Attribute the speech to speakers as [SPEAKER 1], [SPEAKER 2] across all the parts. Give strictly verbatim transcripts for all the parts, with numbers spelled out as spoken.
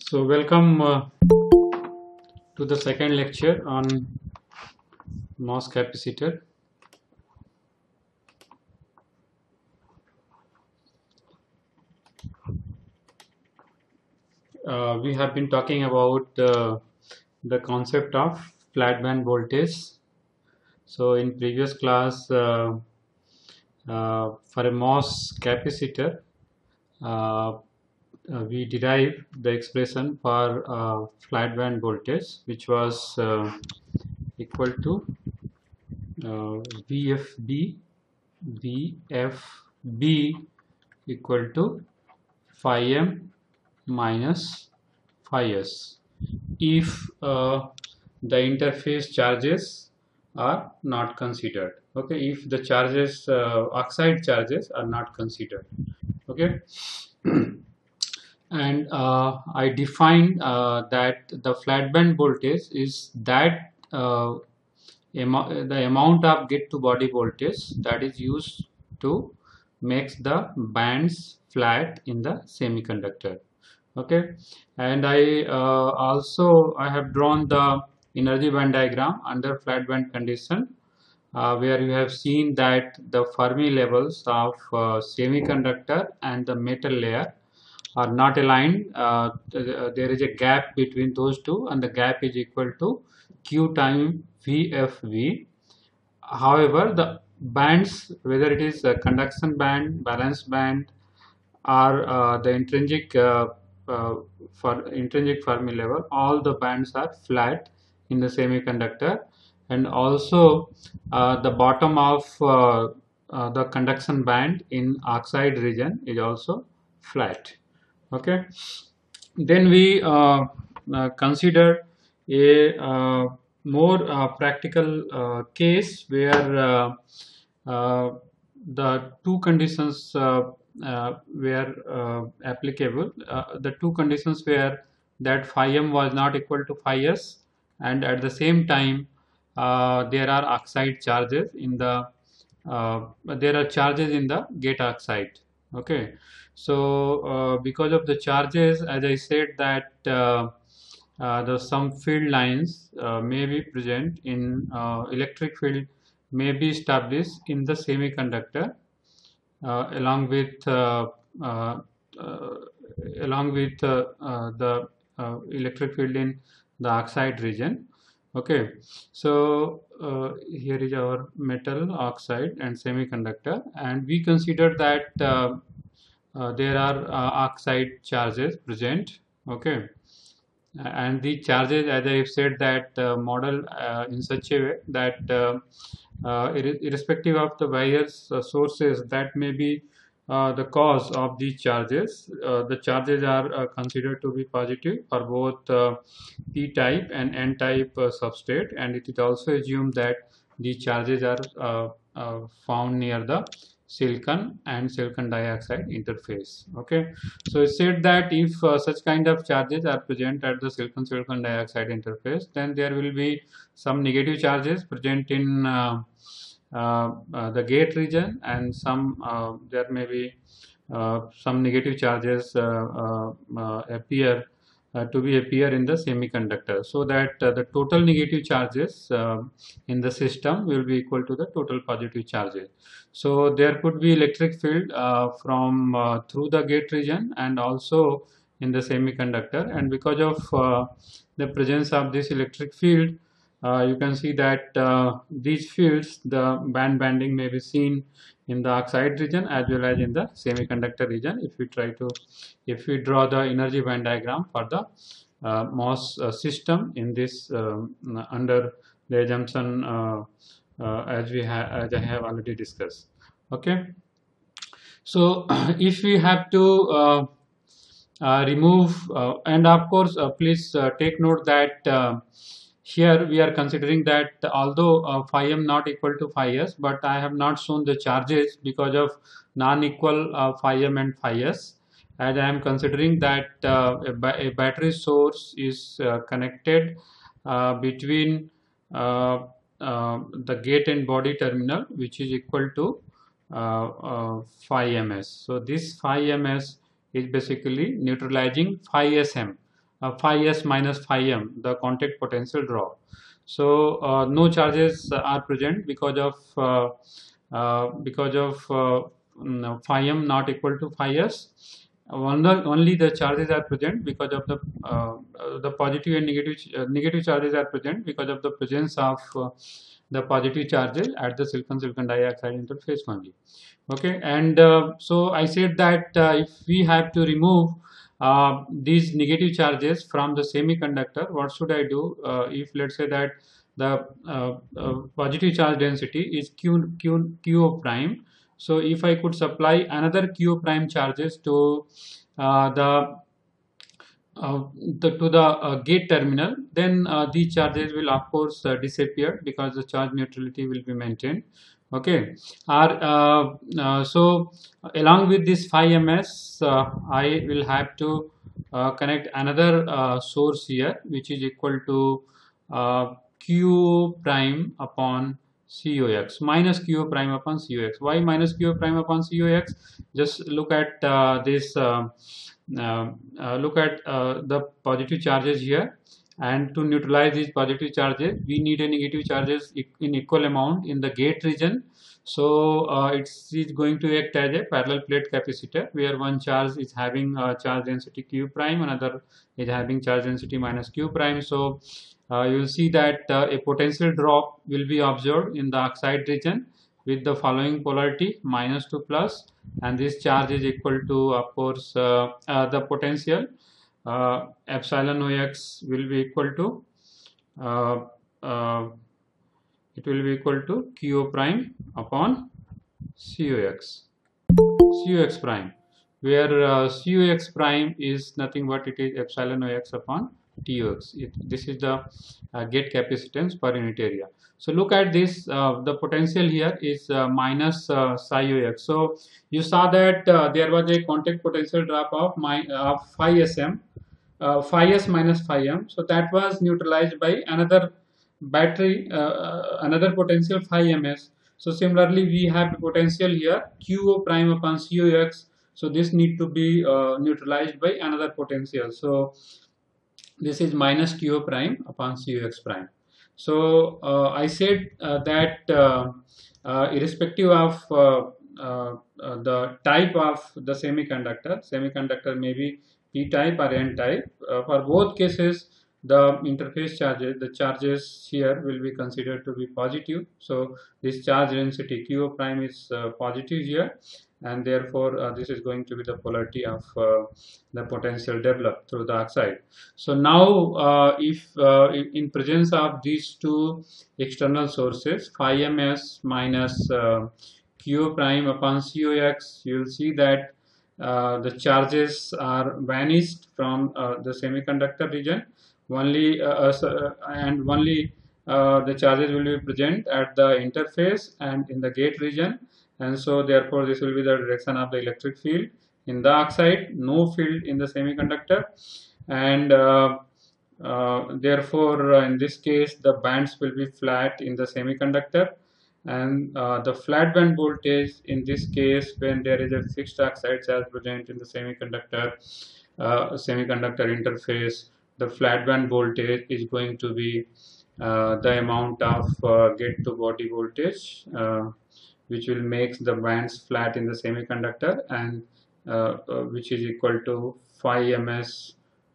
[SPEAKER 1] So welcome uh, to the second lecture on MOS capacitor. Uh, we have been talking about uh, the concept of flat band voltage. So in previous class, uh, uh, for a MOS capacitor, uh, uh, we derived the expression for uh, flat band voltage, which was uh, equal to uh, V F B, V F B equal to phi m minus phi s if uh, the interface charges are not considered. Okay, if the charges uh, oxide charges are not considered. Okay. And uh, I define uh, that the flat band voltage is that uh, the amount of get to body voltage that is used to makes the bands flat in the semiconductor. Okay, and I uh, also I have drawn the energy band diagram under flat band condition, uh, where you have seen that the Fermi levels of uh, semiconductor and the metal layer are not aligned. Uh, there is a gap between those two, and the gap is equal to Q time V F V. However, the bands, whether it is a conduction band, valence band, or uh, the intrinsic uh, uh, for intrinsic Fermi level, all the bands are flat in the semiconductor, and also uh, the bottom of uh, uh, the conduction band in oxide region is also flat. Okay, then we uh, uh, consider a uh, more uh, practical uh, case where uh, uh, the two conditions uh, uh, were uh, applicable. Uh, the two conditions were that phi m was not equal to phi s, and at the same time uh, there are oxide charges in the uh, there are charges in the gate oxide. Okay, so uh, because of the charges, as I said, that uh, uh, the some field lines uh, may be present in uh, electric field may be established in the semiconductor uh, along with uh, uh, uh, along with uh, uh, the uh, electric field in the oxide region. Okay, so uh, here is our metal oxide and semiconductor, and we consider that uh, uh, there are uh, oxide charges present. Okay, and the charges, as I have said, that uh, model uh, in such a way that uh, uh, ir- irrespective of the various uh, sources that may be uh, the cause of these charges, uh, the charges are uh, considered to be positive for both uh, p-type and n-type uh, substrate, and it is also assumed that these charges are uh, uh, found near the silicon and silicon dioxide interface. Okay, so it said that if uh, such kind of charges are present at the silicon silicon dioxide interface, then there will be some negative charges present in uh, uh, uh, the gate region, and some uh, there may be uh, some negative charges uh, uh, uh, appear uh, to be appear in the semiconductor, so that uh, the total negative charges uh, in the system will be equal to the total positive charges. So there could be electric field uh, from uh, through the gate region and also in the semiconductor, and because of uh, the presence of this electric field, uh, you can see that uh, these fields, the band banding may be seen in the oxide region as well as in the semiconductor region. If we try to, if we draw the energy band diagram for the uh, MOS uh, system in this um, under the assumption uh, uh, as we have, as I have already discussed. Okay, so if we have to uh, uh, remove uh, and of course uh, please uh, take note that uh, here we are considering that although uh, phi m not equal to phi s, but I have not shown the charges because of non-equal uh, phi m and phi s, as I am considering that uh, a, ba a battery source is uh, connected uh, between uh, uh, the gate and body terminal, which is equal to uh, uh, phi ms. So this phi ms is basically neutralizing phi sm. uh, phi s minus phi m, the contact potential drop. So uh, no charges are present because of uh, uh, because of uh, mm, phi m not equal to phi s. Only, only the charges are present because of the uh, uh, the positive and negative uh, negative charges are present because of the presence of uh, the positive charges at the silicon silicon dioxide interface only. Okay, and uh, so I said that uh, if we have to remove uh, these negative charges from the semiconductor, what should I do? Uh, if let's say that the uh, uh, positive charge density is q q q prime, so if I could supply another q prime charges to uh, the uh, the, to the uh, gate terminal, then uh, these charges will of course uh, disappear because the charge neutrality will be maintained. Okay, or uh, uh, so along with this phi ms, uh, I will have to uh, connect another uh, source here, which is equal to uh, q prime upon cox minus q prime upon cox. Why minus q prime upon cox? Just look at uh, this. Uh, uh, uh, look at uh, the positive charges here, and to neutralize these positive charges we need a negative charges in equal amount in the gate region. So uh, it's, it's going to act as a parallel plate capacitor, where one charge is having a charge density q prime, another is having charge density minus q prime. So uh, you will see that uh, a potential drop will be observed in the oxide region with the following polarity, minus to plus, and this charge is equal to, of course, uh, uh, the potential uh, epsilon ox will be equal to uh, uh, it will be equal to q prime upon cox cox prime, where uh, cox prime is nothing but it is epsilon ox upon tox. It, this is the uh, gate capacitance per unit area. So look at this, uh, the potential here is uh, minus uh, psi ox. So you saw that uh, there was a contact potential drop of my uh, phi sm, uh, phi s minus phi m. So that was neutralized by another battery, uh, uh, another potential phi ms. So similarly, we have the potential here Q prime upon cox. So this need to be uh, neutralized by another potential. So this is minus Q prime upon cox prime. So uh, I said uh, that uh, uh, irrespective of uh, uh, uh, the type of the semiconductor, semiconductor may be p type or n type. Uh, for both cases, the interface charges, the charges here will be considered to be positive. So this charge density Q prime is uh, positive here, and therefore uh, this is going to be the polarity of uh, the potential developed through the oxide. So now uh, if uh, in presence of these two external sources, phi ms minus uh, q prime upon cox, you will see that uh, the charges are vanished from uh, the semiconductor region. Only uh, uh, and only uh, the charges will be present at the interface and in the gate region, and so therefore this will be the direction of the electric field in the oxide, no field in the semiconductor, and uh, uh, therefore uh, in this case the bands will be flat in the semiconductor, and uh, the flat band voltage in this case, when there is a fixed oxide charge present in the semiconductor uh, semiconductor interface, the flat band voltage is going to be uh, the amount of uh, gate to body voltage, uh, which will make the bands flat in the semiconductor, and uh, uh, which is equal to phi ms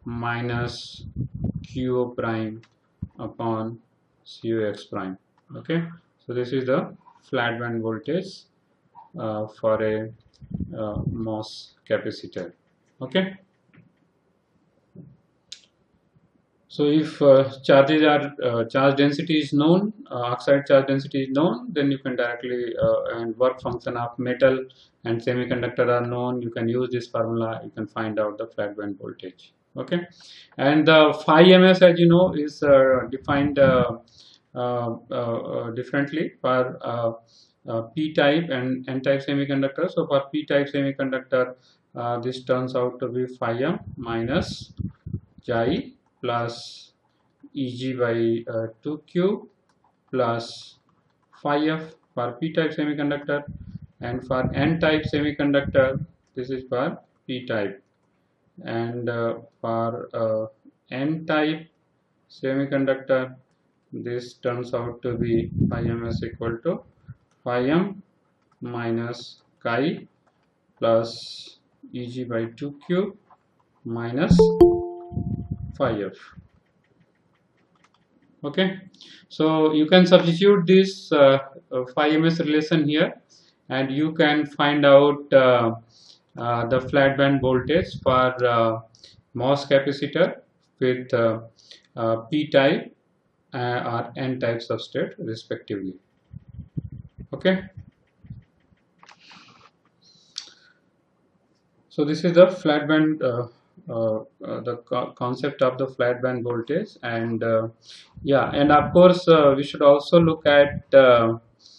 [SPEAKER 1] minus q prime upon cox prime. Okay, so this is the flat band voltage uh, for a uh, MOS capacitor. Okay. So if uh, charges are uh, charge density is known, uh, oxide charge density is known, then you can directly uh, and work function of metal and semiconductor are known. You can use this formula. You can find out the flat band voltage. Okay, and the phi ms, as you know, is uh, defined uh, uh, uh, differently for uh, uh, p type and n type semiconductor. So for p type semiconductor, uh, this turns out to be phi m minus chi plus Eg by uh, two q plus phi f for p-type semiconductor, and for n-type semiconductor this is for p-type, and uh, for uh, n-type semiconductor, this turns out to be phi ms equal to phi m minus chi plus Eg by two q minus phi f. Okay, so you can substitute this uh, uh, phi ms relation here, and you can find out uh, uh, the flat band voltage for uh, MOS capacitor with uh, uh, p type uh, or n type substrate respectively. Okay, so this is the flat band uh, uh, uh, the co concept of the flat band voltage, and uh, yeah, and of course uh, we should also look at uh,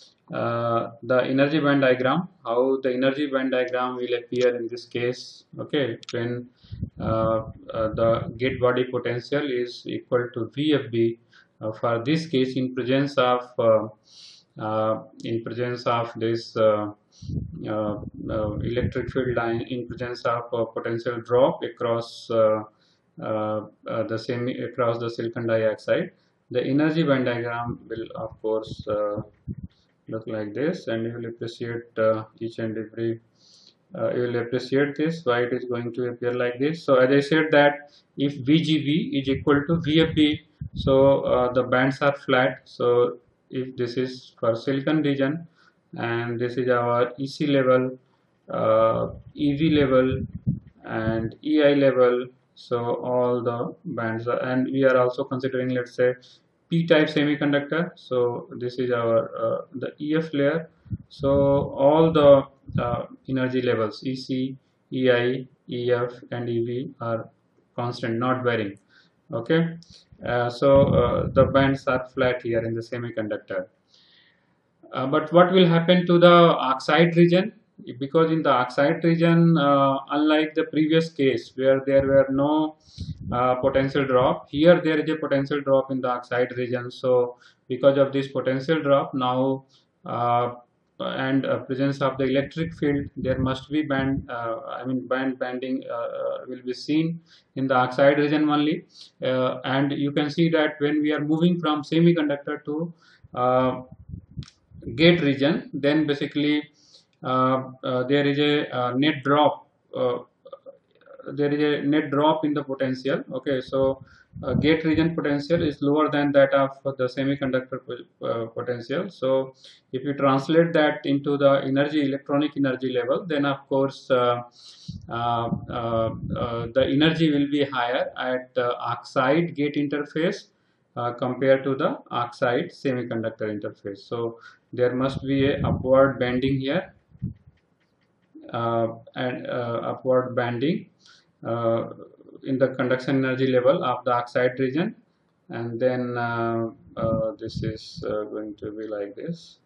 [SPEAKER 1] uh, the energy band diagram, how the energy band diagram will appear in this case. Okay, when uh, uh, the gate body potential is equal to V F B, uh, for this case in presence of uh, uh, in presence of this uh, uh, uh, electric field line, in presence of uh, potential drop across uh, uh, uh, the semi across the silicon dioxide, the energy band diagram will of course uh, look like this, and you will appreciate uh, each and every uh, you will appreciate this why it is going to appear like this. So as I said that if V G B is equal to V F B, so uh, the bands are flat. So if this is for silicon region, and this is our E C level, uh, E V level, and E I level, so all the bands are, and we are also considering, let's say, p-type semiconductor. So this is our uh, the E F layer. So all the uh, energy levels E C, E I, E F, and E V are constant, not varying. Okay, uh, so uh, the bands are flat here in the semiconductor. Uh, but what will happen to the oxide region? Because in the oxide region, uh, unlike the previous case where there were no uh, potential drop, here there is a potential drop in the oxide region. So because of this potential drop now uh, and uh, presence of the electric field, there must be band uh, I mean band banding uh, will be seen in the oxide region only. Uh, and you can see that when we are moving from semiconductor to uh, gate region, then basically uh, uh, there is a uh, net drop uh, there is a net drop in the potential. Okay, so uh, gate region potential is lower than that of the semiconductor uh, potential. So if you translate that into the energy, electronic energy level, then of course uh, uh, uh, uh, the energy will be higher at the oxide gate interface uh, compared to the oxide semiconductor interface. So there must be a upward bending here uh, and uh, upward banding uh, in the conduction energy level of the oxide region, and then uh, uh, this is uh, going to be like this.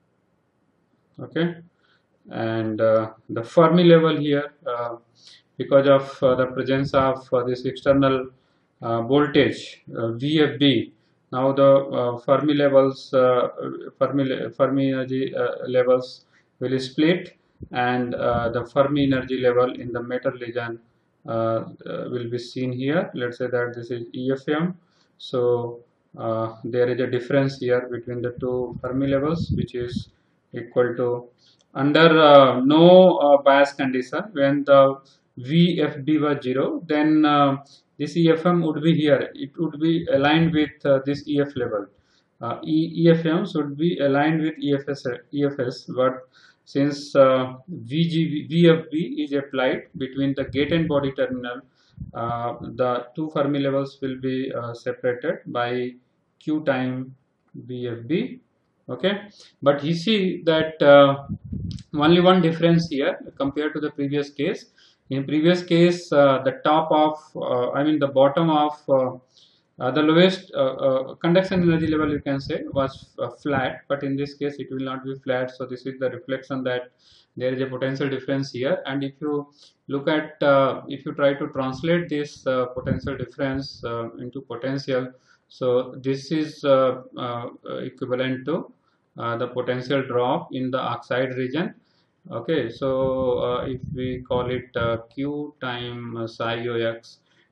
[SPEAKER 1] Okay, and uh, the Fermi level here, uh, because of uh, the presence of uh, this external uh, voltage uh, V F B, now the uh, Fermi levels uh, Fermi, Fermi energy uh, levels will split, and uh, the Fermi energy level in the metal region uh, uh, will be seen here. Let's say that this is E F M. So uh, there is a difference here between the two Fermi levels, which is equal to, under uh, no uh, bias condition, when the V F B was zero, then uh, this E F M would be here. It would be aligned with uh, this E F level. Uh, e EFM should be aligned with E F S, E F S, but since uh, V G, V F B is applied between the gate and body terminal, uh, the two Fermi levels will be uh, separated by Q time V F B. Okay, but you see that uh, only one difference here compared to the previous case. In previous case, uh, the top of, uh, I mean the bottom of uh, uh, the lowest uh, uh, conduction energy level, you can say, was uh, flat, but in this case it will not be flat. So this is the reflection that there is a potential difference here. And if you look at, uh, if you try to translate this uh, potential difference uh, into potential, so this is uh, uh, equivalent to uh, the potential drop in the oxide region. Okay, so uh, if we call it uh, Q time uh, psi O X,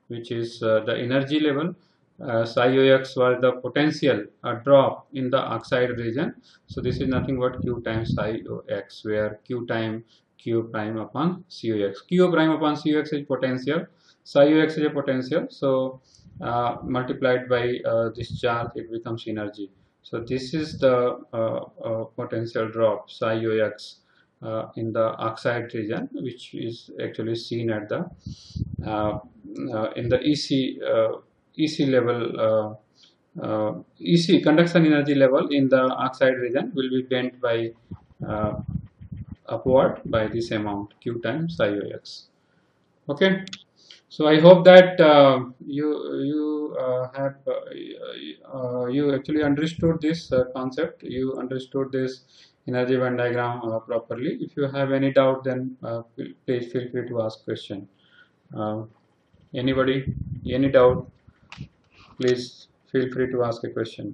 [SPEAKER 1] which is uh, the energy level. Uh, psi O X was the potential uh, drop in the oxide region. So this is nothing but Q times psi O X, where Q time Q prime upon C O X. Q prime upon C O X is potential, psi O X is a potential. So uh, multiplied by uh, this charge, it becomes energy. So this is the uh, uh, potential drop psi O X uh, in the oxide region, which is actually seen at the uh, uh, in the E C uh, E C level. Uh, uh, E C conduction energy level in the oxide region will be bent by uh, upward by this amount Q times psi O X. Okay, so I hope that uh, you you uh, have uh, uh, you actually understood this uh, concept. You understood this energy Venn diagram uh, properly. If you have any doubt, then uh, please feel free to ask question. Uh, anybody, any doubt? Please feel free to ask a question.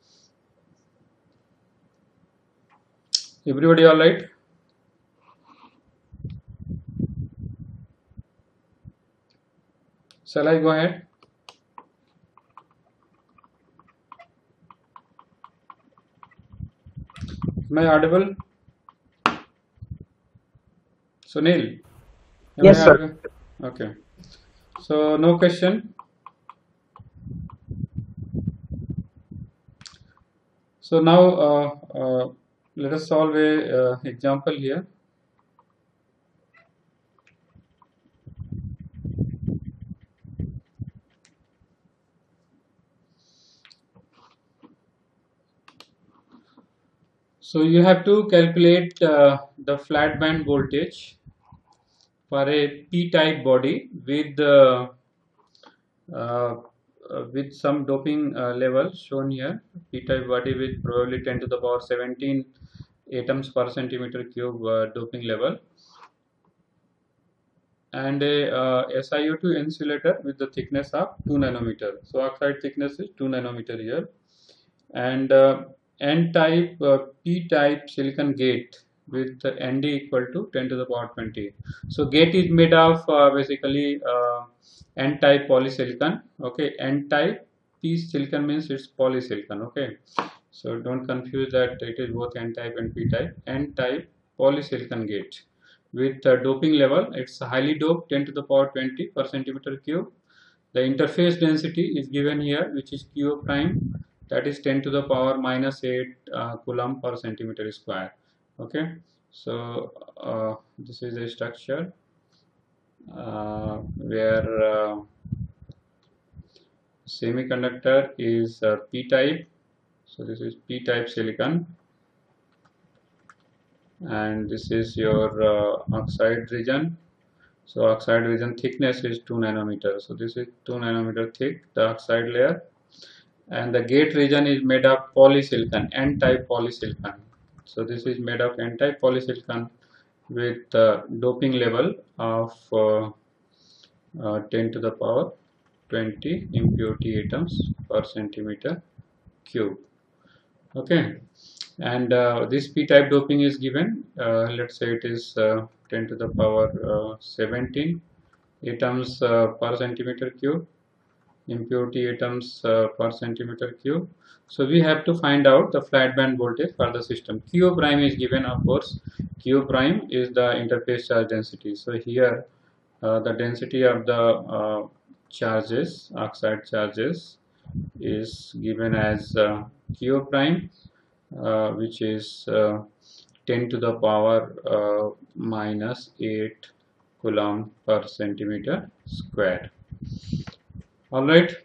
[SPEAKER 1] Everybody all right? Shall I go ahead? Am I audible? Sunil? Am
[SPEAKER 2] Yes,
[SPEAKER 1] I
[SPEAKER 2] sir.
[SPEAKER 1] audible? Okay. So no question. So now uh, uh, let us solve a uh, example here. So you have to calculate uh, the flat band voltage for a p-type body with uh, uh, uh, with some doping uh, level shown here. P-type body with probably ten to the power seventeen atoms per centimeter cube uh, doping level, and a uh, S i O two insulator with the thickness of two nanometer. So oxide thickness is two nanometer here, and uh, N-type uh, P-type silicon gate with the N D equal to ten to the power twenty. So gate is made of uh, basically uh, N-type polysilicon. Okay, N-type P silicon means it's polysilicon. Okay, so don't confuse that it is both N-type and P-type. N-type polysilicon gate with uh, doping level, it's highly doped ten to the power twenty per centimeter cube. The interface density is given here, which is Q prime, that is ten to the power minus eight uh, coulomb per centimeter square. Okay, so uh, this is a structure uh, where uh, semiconductor is uh, p-type. So this is p-type silicon, and this is your uh, oxide region. So oxide region thickness is two nanometer. So this is two nanometer thick, the oxide layer, and the gate region is made of polysilicon, N-type polysilicon. So this is made of N-type polysilicon with uh, doping level of uh, uh, ten to the power twenty impurity atoms per centimeter cube. Okay, and uh, this p-type doping is given, uh, let's say it is uh, ten to the power uh, seventeen atoms uh, per centimeter cube, impurity atoms uh, per centimeter cube. So we have to find out the flat band voltage for the system. Q prime is given, of course. Q prime is the interface charge density. So here uh, the density of the uh, charges, oxide charges, is given as uh, Q prime, uh, which is uh, ten to the power uh, minus eight coulomb per centimeter square. All right.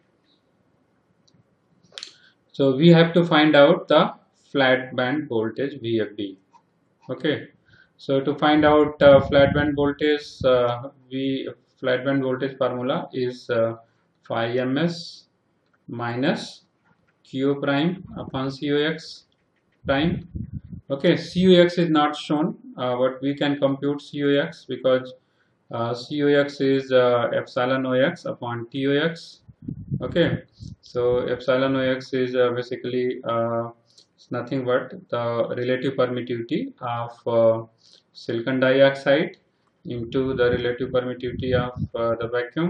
[SPEAKER 1] So we have to find out the flat band voltage V F D. Okay. So to find out uh, flat band voltage, uh, we flat band voltage formula is uh, phi ms minus Q prime upon C O X prime. Okay, C O X is not shown, uh, but we can compute C O X because uh, C O X is uh, epsilon O X upon T O X. Okay, so epsilon O X is uh, basically uh, it's nothing but the relative permittivity of uh, silicon dioxide into the relative permittivity of uh, the vacuum,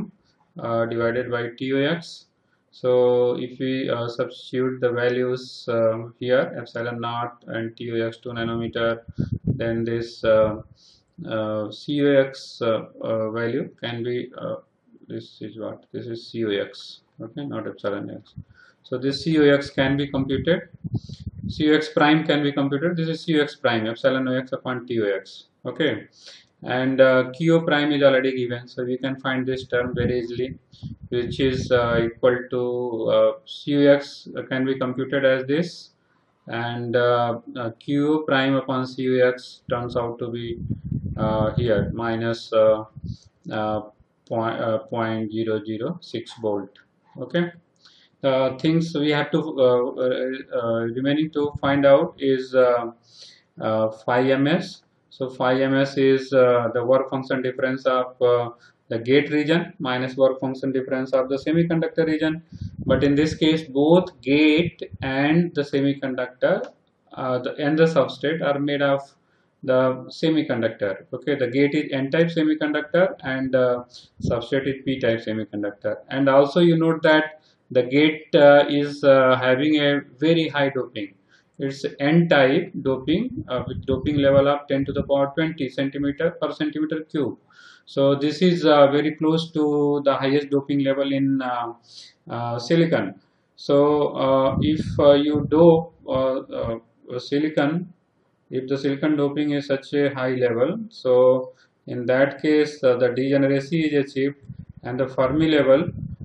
[SPEAKER 1] uh, divided by T O X. So if we uh, substitute the values uh, here, epsilon naught and T O X two nanometer, then this uh, uh, C O X uh, uh, value can be, uh, this is what? This is C O X, okay, not epsilon x. So this C O X can be computed. C O X prime can be computed. This is C O X prime, epsilon O X upon T O X, okay. And uh, Q O prime is already given, so we can find this term very easily, which is uh, equal to uh, C O X can be computed as this, and uh, uh, Q O prime upon C O X turns out to be uh, here minus uh, uh, point, uh, zero point zero zero six volt. Okay. Uh, things we have to uh, uh, uh, remaining to find out is uh, uh, phi ms. So phi ms is uh, the work function difference of uh, the gate region minus work function difference of the semiconductor region. But in this case, both gate and the semiconductor uh, the, and the substrate are made of the semiconductor. Okay, the gate is n-type semiconductor and uh, substrate is p-type semiconductor. And also you note that the gate uh, is uh, having a very high doping. It's n-type doping uh, with doping level of ten to the power twenty centimeter per centimeter cube. So this is uh, very close to the highest doping level in uh, uh, silicon. So uh, if uh, you dope uh, uh, silicon, if the silicon doping is such a high level, so in that case uh, the degeneracy is achieved and the Fermi level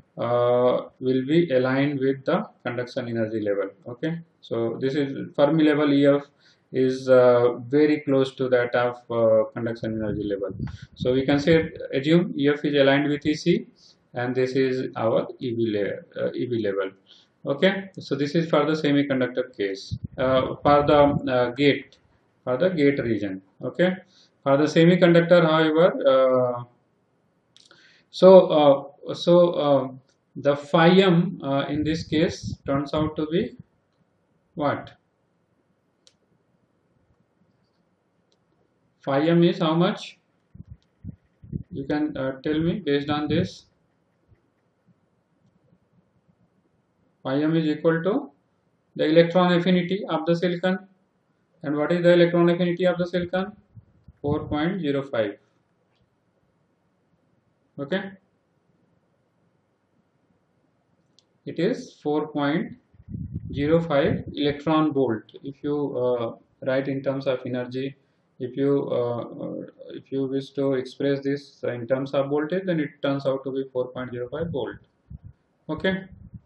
[SPEAKER 1] uh, will be aligned with the conduction energy level. Okay, so this is Fermi level E F is uh, very close to that of uh, conduction energy level. So we can say assume E F is aligned with E C, and this is our E V layer, uh, E V level. Okay, so this is for the semiconductor case. Uh, for the uh, gate, for the gate region. Okay, for the semiconductor, however, uh, so uh, so uh, the phi m uh, in this case turns out to be what? Phi m is how much? You can uh, tell me based on this. Phi m is equal to the electron affinity of the silicon. And what is the electron affinity of the silicon? four point zero five. Okay. It is four point zero five electron volt. If you uh, write in terms of energy, if you uh, if you wish to express this in terms of voltage, then it turns out to be four point zero five volt. Okay.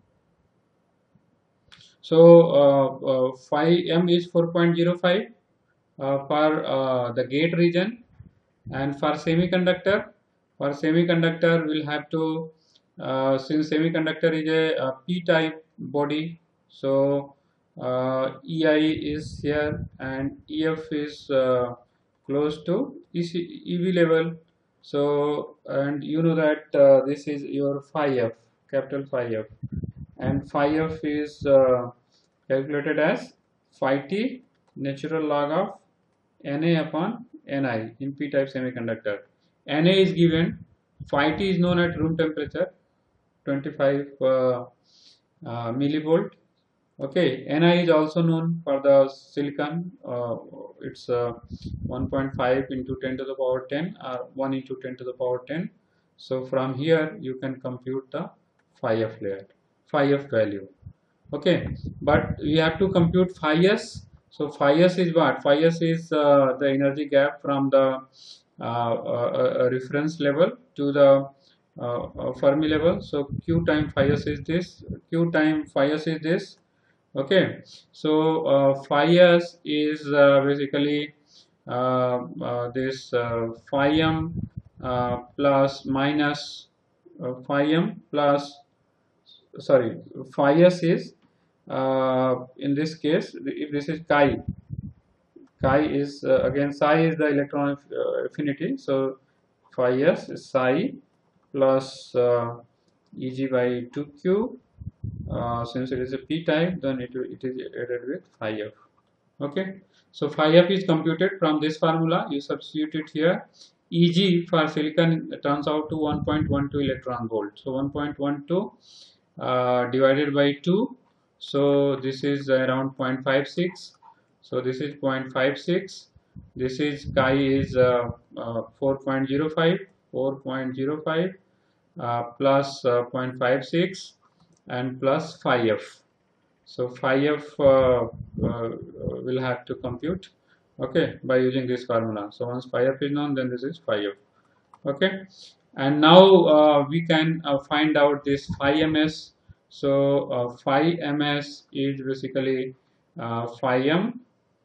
[SPEAKER 1] So uh, uh, phi m is four point zero five uh, for uh, the gate region, and for semiconductor, for semiconductor we'll have to uh, since semiconductor is a, a p-type body, so uh, E I is here and E F is uh, close to E C, E V level. So and you know that uh, this is your phi f, capital phi f, and phi f is uh, calculated as phi t natural log of Na upon Ni in p-type semiconductor. Na is given, phi t is known at room temperature, twenty-five uh, uh, millivolt. Okay, Ni is also known for the silicon. Uh, it's uh, one point five into ten to the power ten or one into ten to the power ten. So from here you can compute the phi f layer, phi f value. Okay, but we have to compute phi s. So phi s is what? Phi s is uh, the energy gap from the uh, uh, uh, reference level to the uh, uh, Fermi level. So Q time phi s is this. Q time phi s is this. Okay, so uh, phi s is uh, basically uh, uh, this uh, phi m uh, plus minus uh, phi m plus sorry phi s is uh, in this case, if this is chi, chi is uh, again psi is the electron uh, affinity, so phi s is psi plus uh, Eg by two q. Uh, since it is a p type, then it, it is added with phi f. Okay, so phi f is computed from this formula. You substitute it here, Eg for silicon turns out to one point one two electron volt. So one point one two uh, divided by two, so this is around zero point five six. So this is zero point five six. This is chi is uh, uh, four point zero five, four point zero five uh, plus uh, zero point five six and plus phi f. So phi f uh, uh, will have to compute, okay, by using this formula. So once phi f is known, then this is phi f, okay. And now uh, we can uh, find out this phi ms. So uh, phi ms is basically uh, phi m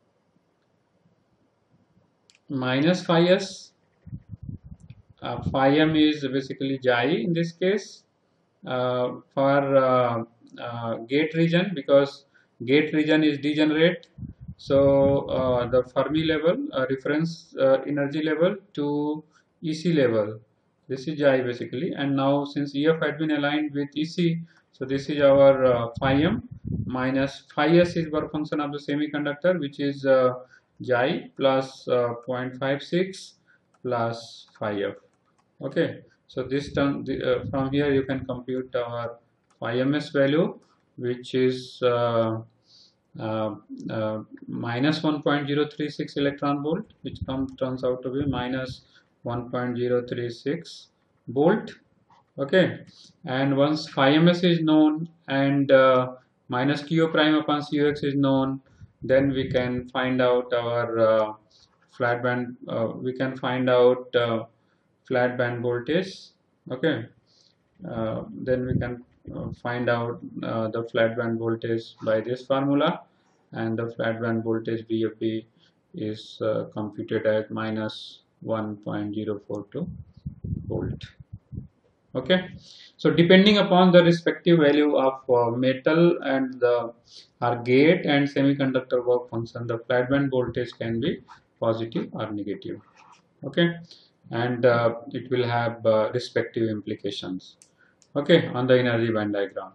[SPEAKER 1] minus phi s. Uh, phi m is basically xi in this case uh, for uh, uh, gate region, because gate region is degenerate. So uh, the Fermi level, uh, reference uh, energy level to E C level, this is xi basically. And now since E F had been aligned with E C, so this is our uh, phi m minus phi s is work function of the semiconductor, which is uh, xi plus uh, zero point five six plus phi f. Okay, so this term the, uh, from here you can compute our phi ms value, which is uh, uh, uh, minus one point zero three six electron volt, which comes turns out to be minus one point zero three six volt. Okay, and once phi ms is known and uh, minus Q prime upon C x is known, then we can find out our uh, flat band. Uh, we can find out uh, flat band voltage. Okay, uh, then we can uh, find out uh, the flat band voltage by this formula, and the flat band voltage V F B is uh, computed at minus one point zero four two volt. Okay, so depending upon the respective value of uh, metal and the our gate and semiconductor work function, the flat band voltage can be positive or negative. Okay, and uh, it will have uh, respective implications, okay, on the energy band diagram.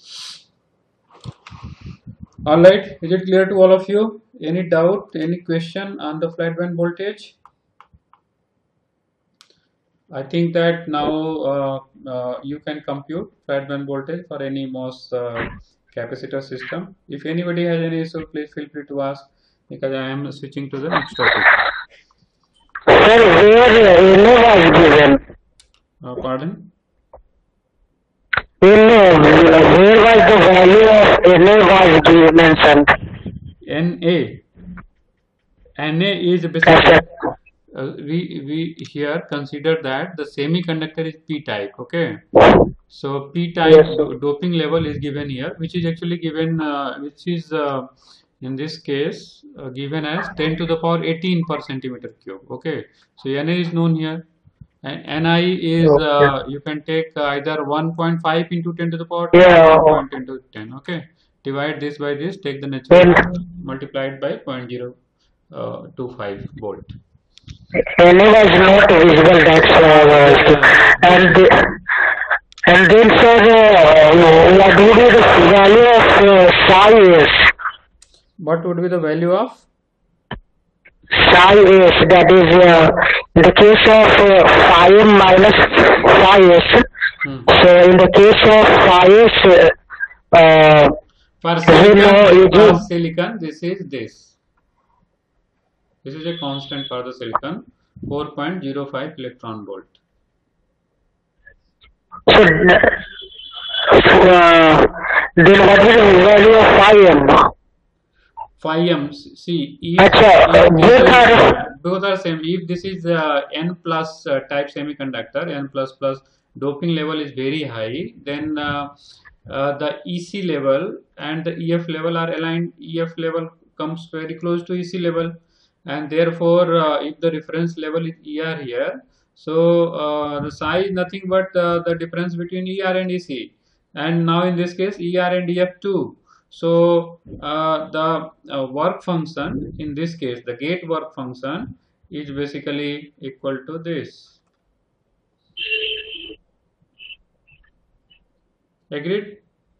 [SPEAKER 1] All right, is it clear to all of you? Any doubt, any question on the flat band voltage? I think that now uh, uh, you can compute flat band voltage for any MOS uh, capacitor system. If anybody has any issue, please feel free to ask, because I am switching to the next topic.
[SPEAKER 2] Sir, where N A was given?
[SPEAKER 1] Uh, pardon?
[SPEAKER 2] N A, where was the value of N A was given, mentioned?
[SPEAKER 1] N A. N A is basically, uh, we, we here consider that the semiconductor is P type, okay? So P type
[SPEAKER 2] Yes,
[SPEAKER 1] do- doping level is given here, which is actually given, uh, which is uh, in this case uh, given as ten to the power eighteen per centimeter cube, okay? So N A is known here, and Ni is,
[SPEAKER 2] okay.
[SPEAKER 1] uh, you can take uh, either one point five into ten to the power ten
[SPEAKER 2] Yeah,
[SPEAKER 1] or one point ten to ten, okay? Divide this by this, take the natural
[SPEAKER 2] N-
[SPEAKER 1] log, multiply it by zero point zero two five volt.
[SPEAKER 2] N A was not visible, that's why I was.
[SPEAKER 1] Yeah,
[SPEAKER 2] And, the- and then, sir, uh, what would be the value of uh, psi s?
[SPEAKER 1] what would be the value of?
[SPEAKER 2] Psi s, that is, uh, in the case of uh, phi m minus phi s,
[SPEAKER 1] Hmm.
[SPEAKER 2] so in the case of phi s, uh,
[SPEAKER 1] For
[SPEAKER 2] we know
[SPEAKER 1] silicon,
[SPEAKER 2] it
[SPEAKER 1] for
[SPEAKER 2] is,
[SPEAKER 1] silicon, this is this. This is a constant for the silicon, four point zero five electron volt.
[SPEAKER 2] so, uh, then what is the value of phi m?
[SPEAKER 1] Phi m, see, if,
[SPEAKER 2] Acha,
[SPEAKER 1] if this
[SPEAKER 2] both
[SPEAKER 1] is,
[SPEAKER 2] are,
[SPEAKER 1] both are same. If this is uh, N plus uh, type semiconductor, N plus plus doping level is very high, then uh, uh, the E C level and the E F level are aligned. E F level comes very close to E C level, and therefore, uh, if the reference level is E R here, so uh, the psi is nothing but uh, the difference between E R and E C, and now in this case E R and E F too. So uh, the uh, work function, in this case the gate work function, is basically equal to this. Agreed?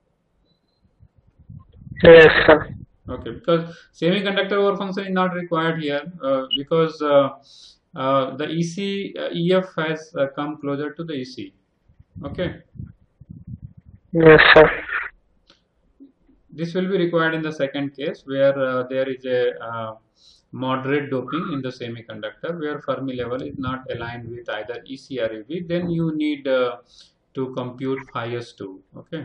[SPEAKER 2] yes, sir.
[SPEAKER 1] Okay, because semiconductor work function is not required here, uh, because uh, uh, the E C uh, E F has uh, come closer to the E C. Okay.
[SPEAKER 2] Yes, sir.
[SPEAKER 1] This will be required in the second case where uh, there is a uh, moderate doping in the semiconductor where Fermi level is not aligned with either E C or E V. Then you need uh, to compute phi s two. Okay.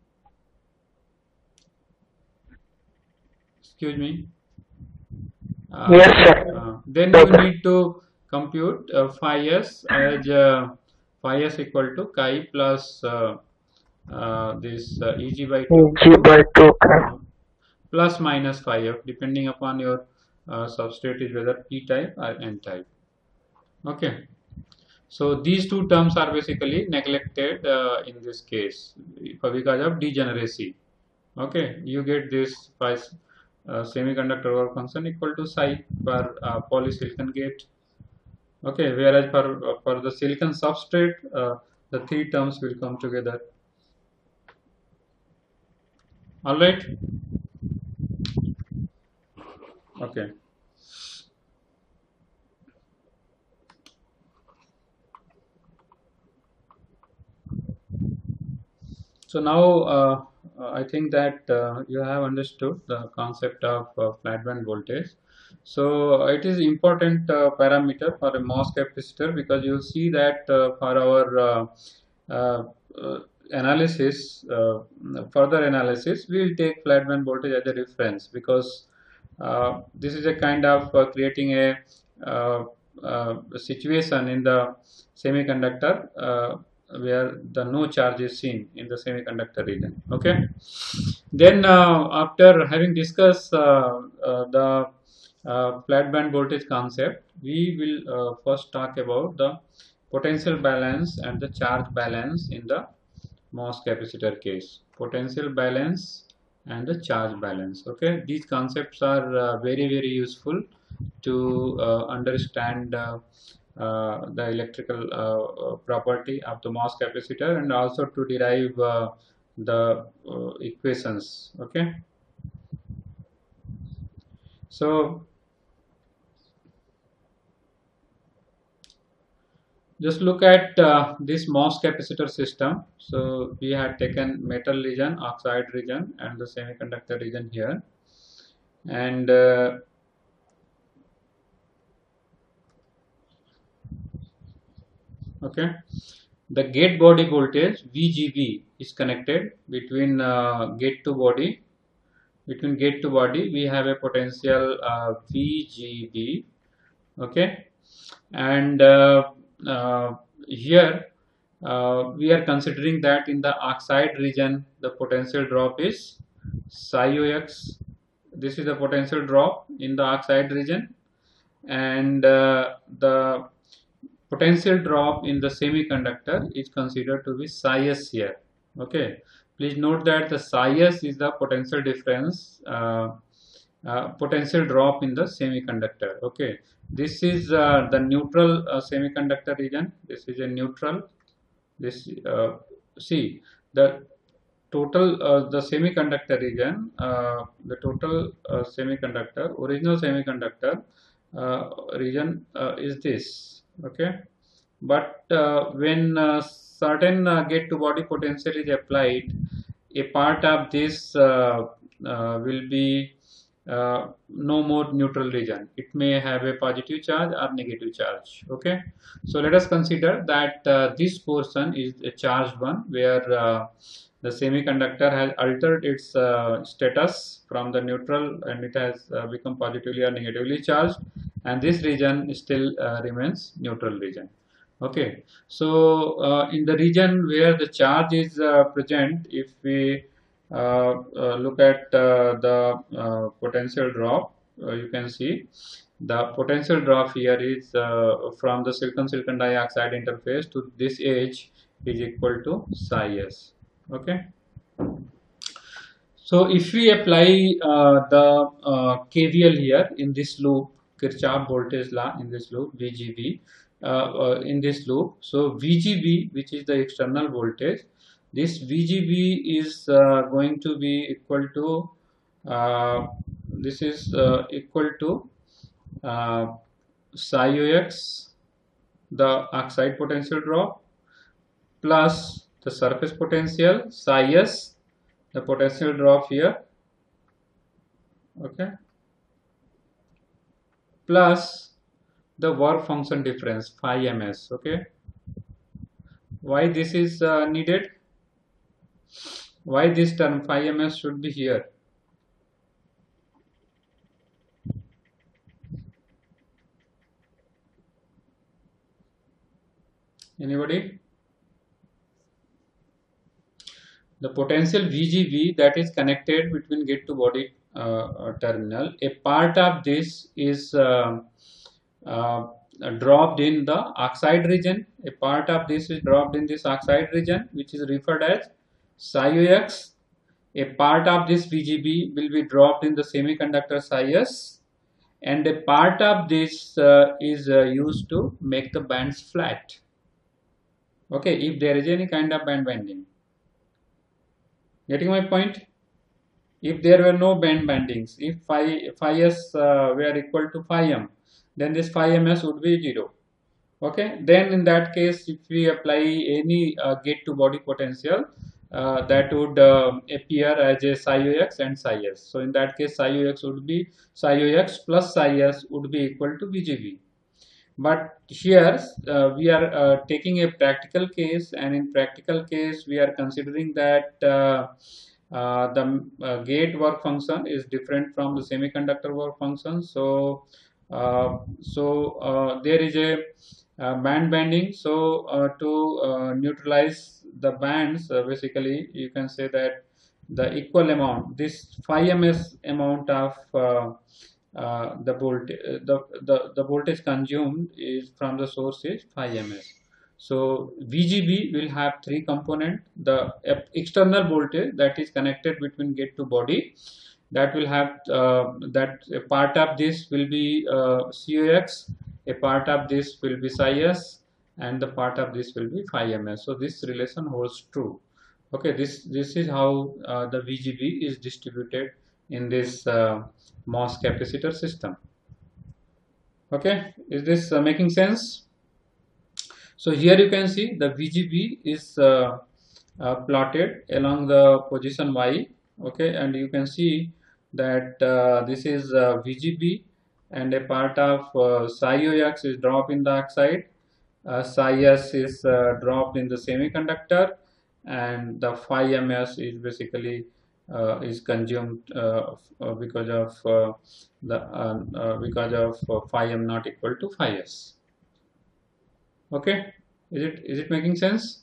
[SPEAKER 1] Excuse me. Uh,
[SPEAKER 2] Yes, sir.
[SPEAKER 1] uh, then you need to compute uh, phi s as uh, phi s equal to chi plus uh, uh, this uh, Eg by two
[SPEAKER 2] G by two.
[SPEAKER 1] uh, plus minus phi f depending upon your uh, substrate is whether p type or n type. Okay. So these two terms are basically neglected uh, in this case because of degeneracy. Okay, you get this by uh, semiconductor work function equal to psi for uh, polysilicon gate. Okay, whereas for uh, for the silicon substrate, uh, the three terms will come together. All right. Okay. So now uh, I think that uh, you have understood the concept of uh, flat band voltage. So it is important uh, parameter for a MOS capacitor because you see that uh, for our uh, uh, uh, analysis, uh, further analysis, we will take flat band voltage as a reference because uh, this is a kind of uh, creating a uh, uh, situation in the semiconductor uh, where the no charge is seen in the semiconductor region. Okay. Then uh, after having discussed uh, uh, the uh, flat band voltage concept, we will uh, first talk about the potential balance and the charge balance in the MOS capacitor case. Potential balance and the charge balance. Okay, these concepts are uh, very very useful to uh, understand uh, uh, the electrical uh, uh, property of the MOS capacitor and also to derive uh, the uh, equations. Okay, so just look at uh, this MOS capacitor system. So we had taken metal region, oxide region, and the semiconductor region here, and uh, okay, the gate body voltage V G B is connected between uh, gate to body. Between gate to body, we have a potential uh, V G B. Okay, and uh, uh, here uh, we are considering that in the oxide region the potential drop is psi O X. This is the potential drop in the oxide region, and uh, the potential drop in the semiconductor is considered to be psi s here. Okay, please note that the psi s is the potential difference, uh, uh, potential drop in the semiconductor. Okay, this is uh, the neutral uh, semiconductor region. This is a neutral. This uh, see the total uh, the semiconductor region, uh, the total uh, semiconductor, original semiconductor uh, region uh, is this. Okay, but uh, when uh, certain uh, gate to body potential is applied, a part of this uh, uh, will be uh, no more neutral region. It may have a positive charge or negative charge. Okay, so let us consider that uh, this portion is a charged one where uh, the semiconductor has altered its uh, status from the neutral and it has uh, become positively or negatively charged, and this region still uh, remains neutral region. Okay, so uh, in the region where the charge is uh, present, if we uh, uh, look at uh, the uh, potential drop, uh, you can see the potential drop here is uh, from the silicon silicon dioxide interface to this edge is equal to psi s. Okay, so if we apply uh, the uh, K V L here in this loop, Kirchhoff voltage law in this loop, V G B uh, uh, in this loop, so V G B, which is the external voltage, this V G B is uh, going to be equal to uh, this is uh, equal to uh, psi U X, the oxide potential drop, plus the surface potential psi S, the potential drop here, okay, plus the work function difference phi ms. Okay, why this is uh, needed? Why this term phi ms should be here? Anybody? The potential V G B that is connected between gate to body uh, terminal, a part of this is uh, uh, dropped in the oxide region. A part of this is dropped in this oxide region, which is referred as psi U X. A part of this V G B will be dropped in the semiconductor psi S, and a part of this uh, is uh, used to make the bands flat. Okay, if there is any kind of band bending. Getting my point? If there were no band bendings, if phi, phi s uh, were equal to phi m, then this phi ms would be zero. Okay, then in that case, if we apply any uh, gate to body potential, uh, that would uh, appear as a psi U X and psi S. So in that case, psi U X would be psi U X plus psi S would be equal to V G B. But here uh, we are uh, taking a practical case, and in practical case we are considering that uh, uh, the uh, gate work function is different from the semiconductor work function. So uh, so uh, there is a uh, band bending. So uh, to uh, neutralize the bands, uh, basically you can say that the equal amount, this phi ms amount of uh, uh, the voltage, the, the the voltage consumed is from the source is phi ms. So V G B will have three components: the external voltage that is connected between gate to body, that will have uh, that a part of this will be uh, C U X, a part of this will be psi S, and the part of this will be phi ms. So this relation holds true. Okay, this this is how uh, the V G B is distributed in this uh, MOS capacitor system. Okay, is this uh, making sense? So here you can see the V G B is uh, uh, plotted along the position Y. Okay, and you can see that uh, this is uh, V G B, and a part of uh, psi U X is dropped in the oxide, uh, psi S is uh, dropped in the semiconductor, and the phi ms is basically uh, is consumed uh, uh, because of uh, the uh, uh, because of uh, phi m not equal to phi s. Okay, is it is it making sense?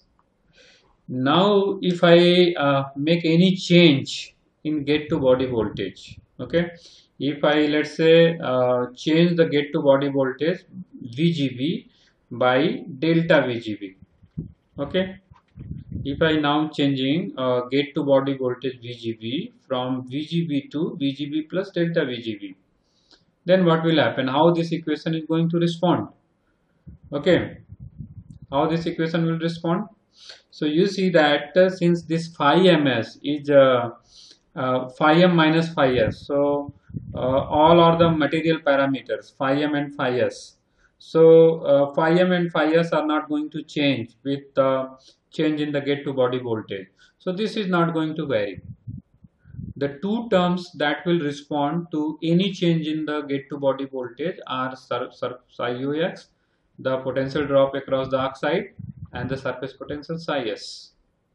[SPEAKER 1] Now if I uh, make any change in gate to body voltage, okay, if I let's say uh, change the gate to body voltage V G B by delta V G B, okay, if I now changing uh, gate to body voltage V G B from V G B to V G B plus delta V G B, then what will happen? How this equation is going to respond? Okay, how this equation will respond? So you see that uh, since this phi ms is uh, uh, phi m minus phi s, so uh, all are the material parameters phi m and phi s. So uh, phi m and phi s are not going to change with the uh, change in the gate to body voltage. So this is not going to vary. The two terms that will respond to any change in the gate to body voltage are psi U X, the potential drop across the oxide, and the surface potential psi S.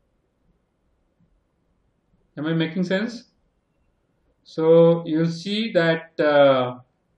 [SPEAKER 1] Am I making sense? So you'll see that uh,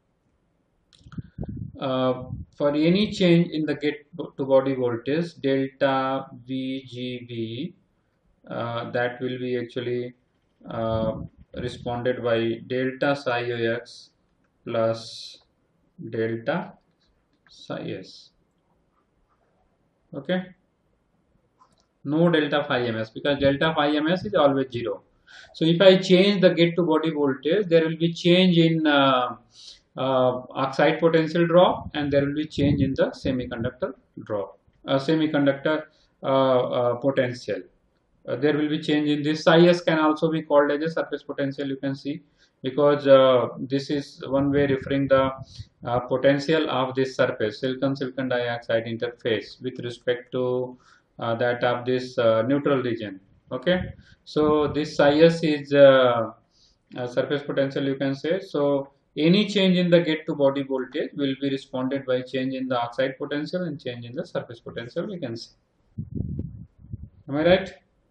[SPEAKER 1] uh, for any change in the gate to body voltage delta V G B, uh, that will be actually uh, responded by delta psi U X plus delta psi S. Okay, no delta phi ms, because delta phi ms is always zero. So if I change the gate to body voltage, there will be change in uh, uh, oxide potential drop, and there will be change in the semiconductor drop, uh, semiconductor uh, uh, potential. Uh, there will be change in this. Psi s can also be called as a surface potential. You can see because uh, this is one way referring the uh, potential of this surface silicon silicon dioxide interface with respect to uh, that of this uh, neutral region. Okay, so this psi s is uh, uh, surface potential, you can say. So any change in the gate to body voltage will be responded by change in the oxide potential and change in the surface potential, we can say. Am I right?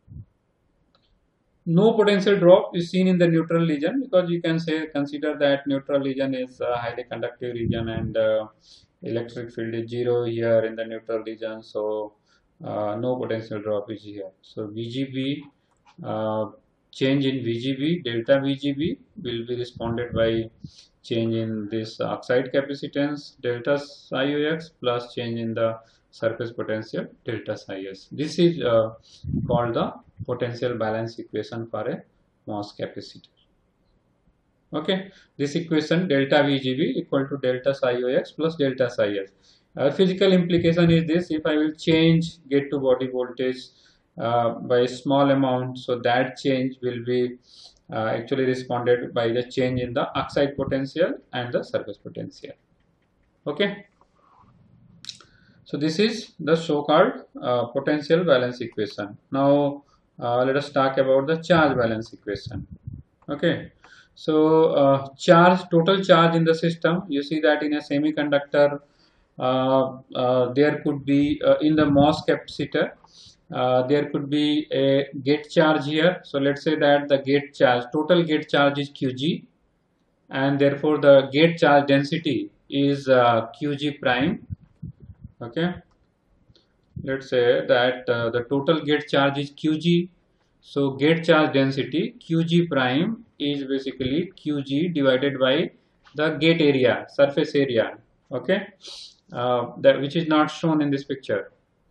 [SPEAKER 1] No potential drop is seen in the neutral region, because you can say consider that neutral region is a highly conductive region, and uh, electric field is zero here in the neutral region, so uh, no potential drop is here. So V G B, uh, change in V G B, delta V G B will be responded by change in this oxide capacitance delta psi O X plus change in the surface potential delta psi S. This is uh, called the potential balance equation for a MOS capacitor. Okay, this equation delta V G B equal to delta psi O X plus delta psi S. Uh, physical implication is this: if I will change gate to body voltage uh, by a small amount, so that change will be uh, actually responded by the change in the oxide potential and the surface potential. Okay. So this is the so-called uh, potential balance equation. Now uh, let us talk about the charge balance equation. Okay, so uh, charge, total charge in the system, you see that in a semiconductor uh, uh, there could be uh, in the MOS capacitor uh, there could be a gate charge here. So let's say that the gate charge, total gate charge is Q G, and therefore the gate charge density is uh, Q G prime. Okay, let's say that uh, the total gate charge is Q G, so gate charge density Q G prime is basically Q G divided by the gate area, surface area. Okay, uh, that which is not shown in this picture.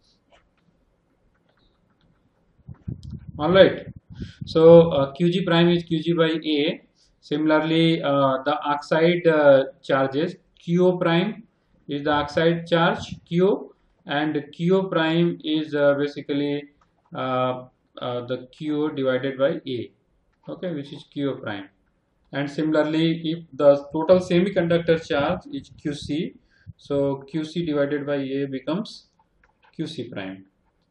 [SPEAKER 1] All right, so uh, Q G prime is Q G by A. Similarly, uh, the oxide uh, charges Q O prime is the oxide charge Q, and Q O prime is uh, basically uh, uh, the Q divided by A, okay, which is Q O prime. And similarly, if the total semiconductor charge is Q C, so Q C divided by A becomes Q C prime.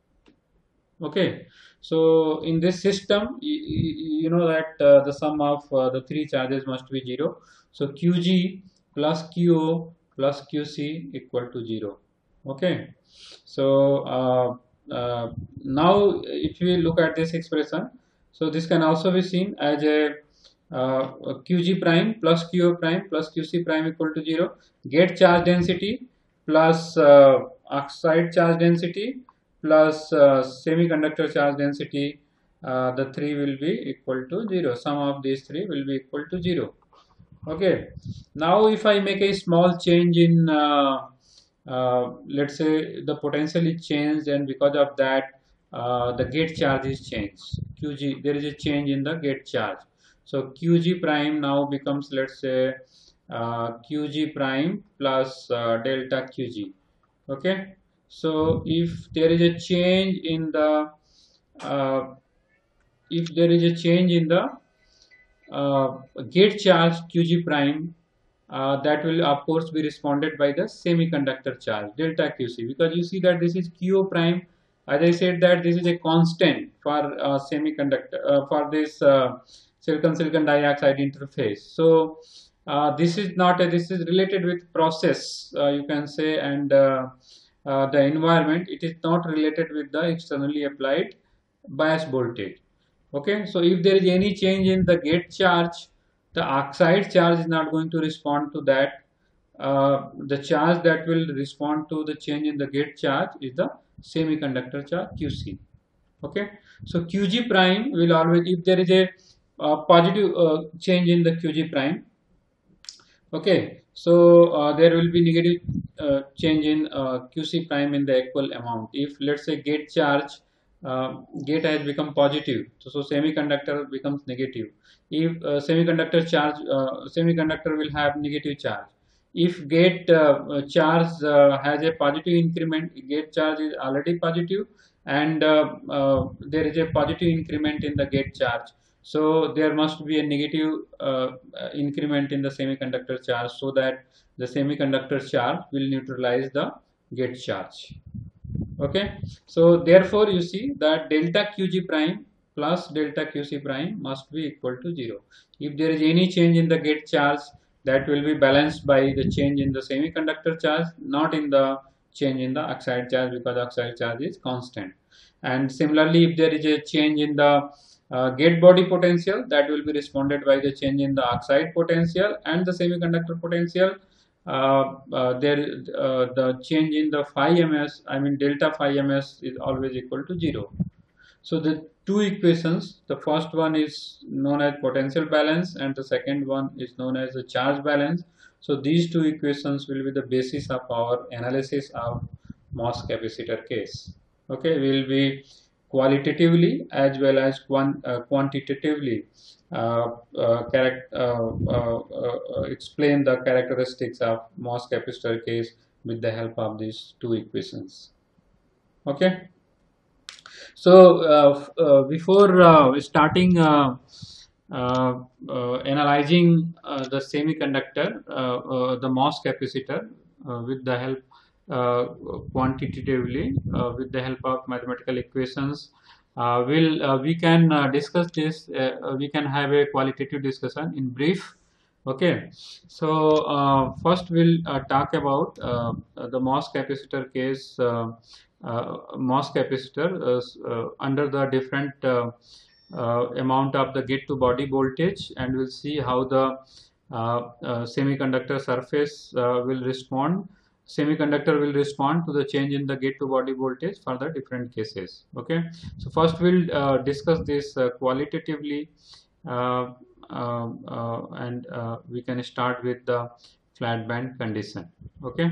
[SPEAKER 1] Okay, so in this system, you, you know that uh, the sum of uh, the three charges must be zero. So Q G plus Q O plus Q C equal to zero. Okay, so uh, uh, now if we look at this expression, so this can also be seen as a uh, Q G prime plus Q O prime plus Q C prime equal to zero. Gate charge density plus uh, oxide charge density plus uh, semiconductor charge density, uh, the three will be equal to zero. Sum of these three will be equal to zero. Okay, now if I make a small change in uh, uh, let's say the potential is changed, and because of that uh, the gate charge is changed, Q G, there is a change in the gate charge. So Q G prime now becomes, let's say uh, Q G prime plus uh, delta Q G. Okay, so if there is a change in the uh, if there is a change in the uh, gate charge Q G prime, uh, that will of course be responded by the semiconductor charge delta Q C, because you see that this is Q O prime. As I said that this is a constant for uh, semiconductor uh, for this uh, silicon silicon dioxide interface. So uh, this is not a, this is related with process, uh, you can say, and uh, uh, the environment. It is not related with the externally applied bias voltage. Okay, so if there is any change in the gate charge, the oxide charge is not going to respond to that. Uh, the charge that will respond to the change in the gate charge is the semiconductor charge Q C. Okay, so Q G prime will always, if there is a uh, positive uh, change in the Q G prime, okay, so uh, there will be negative uh, change in uh, Q C prime in the equal amount. If let's say gate charge uh, gate has become positive, so, so semiconductor becomes negative. If uh, semiconductor charge uh, semiconductor will have negative charge. If gate uh, charge uh, has a positive increment, gate charge is already positive, and uh, uh, there is a positive increment in the gate charge, So there must be a negative uh, increment in the semiconductor charge, so that the semiconductor charge will neutralize the gate charge. Okay, so therefore you see that delta Qg prime plus delta Qc prime must be equal to zero. If there is any change in the gate charge, that will be balanced by the change in the semiconductor charge, not in the change in the oxide charge, because oxide charge is constant. And similarly, if there is a change in the uh, gate body potential, that will be responded by the change in the oxide potential and the semiconductor potential. Uh, uh, there uh, the change in the phi ms, I mean delta phi ms, is always equal to zero. So the two equations, the first one is known as potential balance and the second one is known as the charge balance. So these two equations will be the basis of our analysis of MOS capacitor case. Okay, we will be qualitatively as well as quant uh, quantitatively uh, uh, uh, uh, uh, explain the characteristics of MOS capacitor case with the help of these two equations. Okay. So uh, uh, before uh, starting uh, uh, uh, analyzing uh, the semiconductor, uh, uh, the MOS capacitor uh, with the help uh, quantitatively uh, with the help of mathematical equations, uh, will uh, we can uh, discuss this. Uh, we can have a qualitative discussion in brief. Okay, so uh, first we'll uh, talk about uh, the MOS capacitor case. Uh, uh, MOS capacitor uh, uh, under the different uh, uh, amount of the gate to body voltage, and we'll see how the uh, uh, semiconductor surface uh, will respond. Semiconductor will respond to the change in the gate to body voltage for the different cases. Okay, so first we'll uh, discuss this uh, qualitatively, uh, uh, uh, and uh, we can start with the flat band condition. Okay.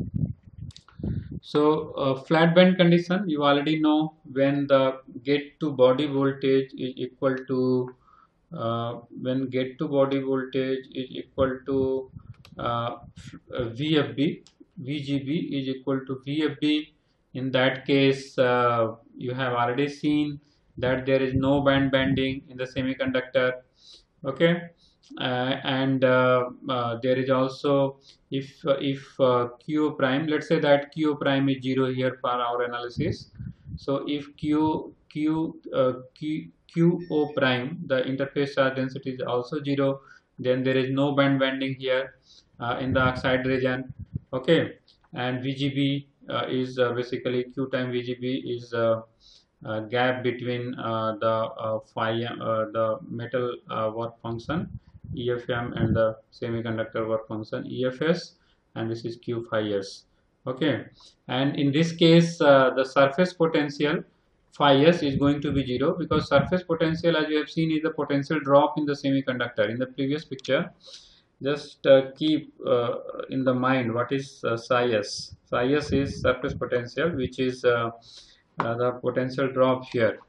[SPEAKER 1] So uh, flat band condition, you already know, when the gate to body voltage is equal to uh, when gate to body voltage is equal to uh, V F B, V G B is equal to V F B. In that case, uh, you have already seen that there is no band bending in the semiconductor. Okay. Uh, and uh, uh, there is also, if uh, if uh, Q prime, let's say that Q prime is zero here for our analysis. So if Q Q uh, Q Q O prime, the interface charge density is also zero, then there is no band bending here uh, in the oxide region. Okay, and V G B uh, is uh, basically Q time V G B is uh, uh, gap between uh, the uh, phi uh, the metal uh, work function E F M and the semiconductor work function E F S, and this is Q phi S. Okay, and in this case uh, the surface potential phi S is going to be zero, because surface potential, as you have seen, is the potential drop in the semiconductor. In the previous picture, just uh, keep uh, in the mind what is uh, psi S. Psi S is surface potential, which is uh, uh, the potential drop here.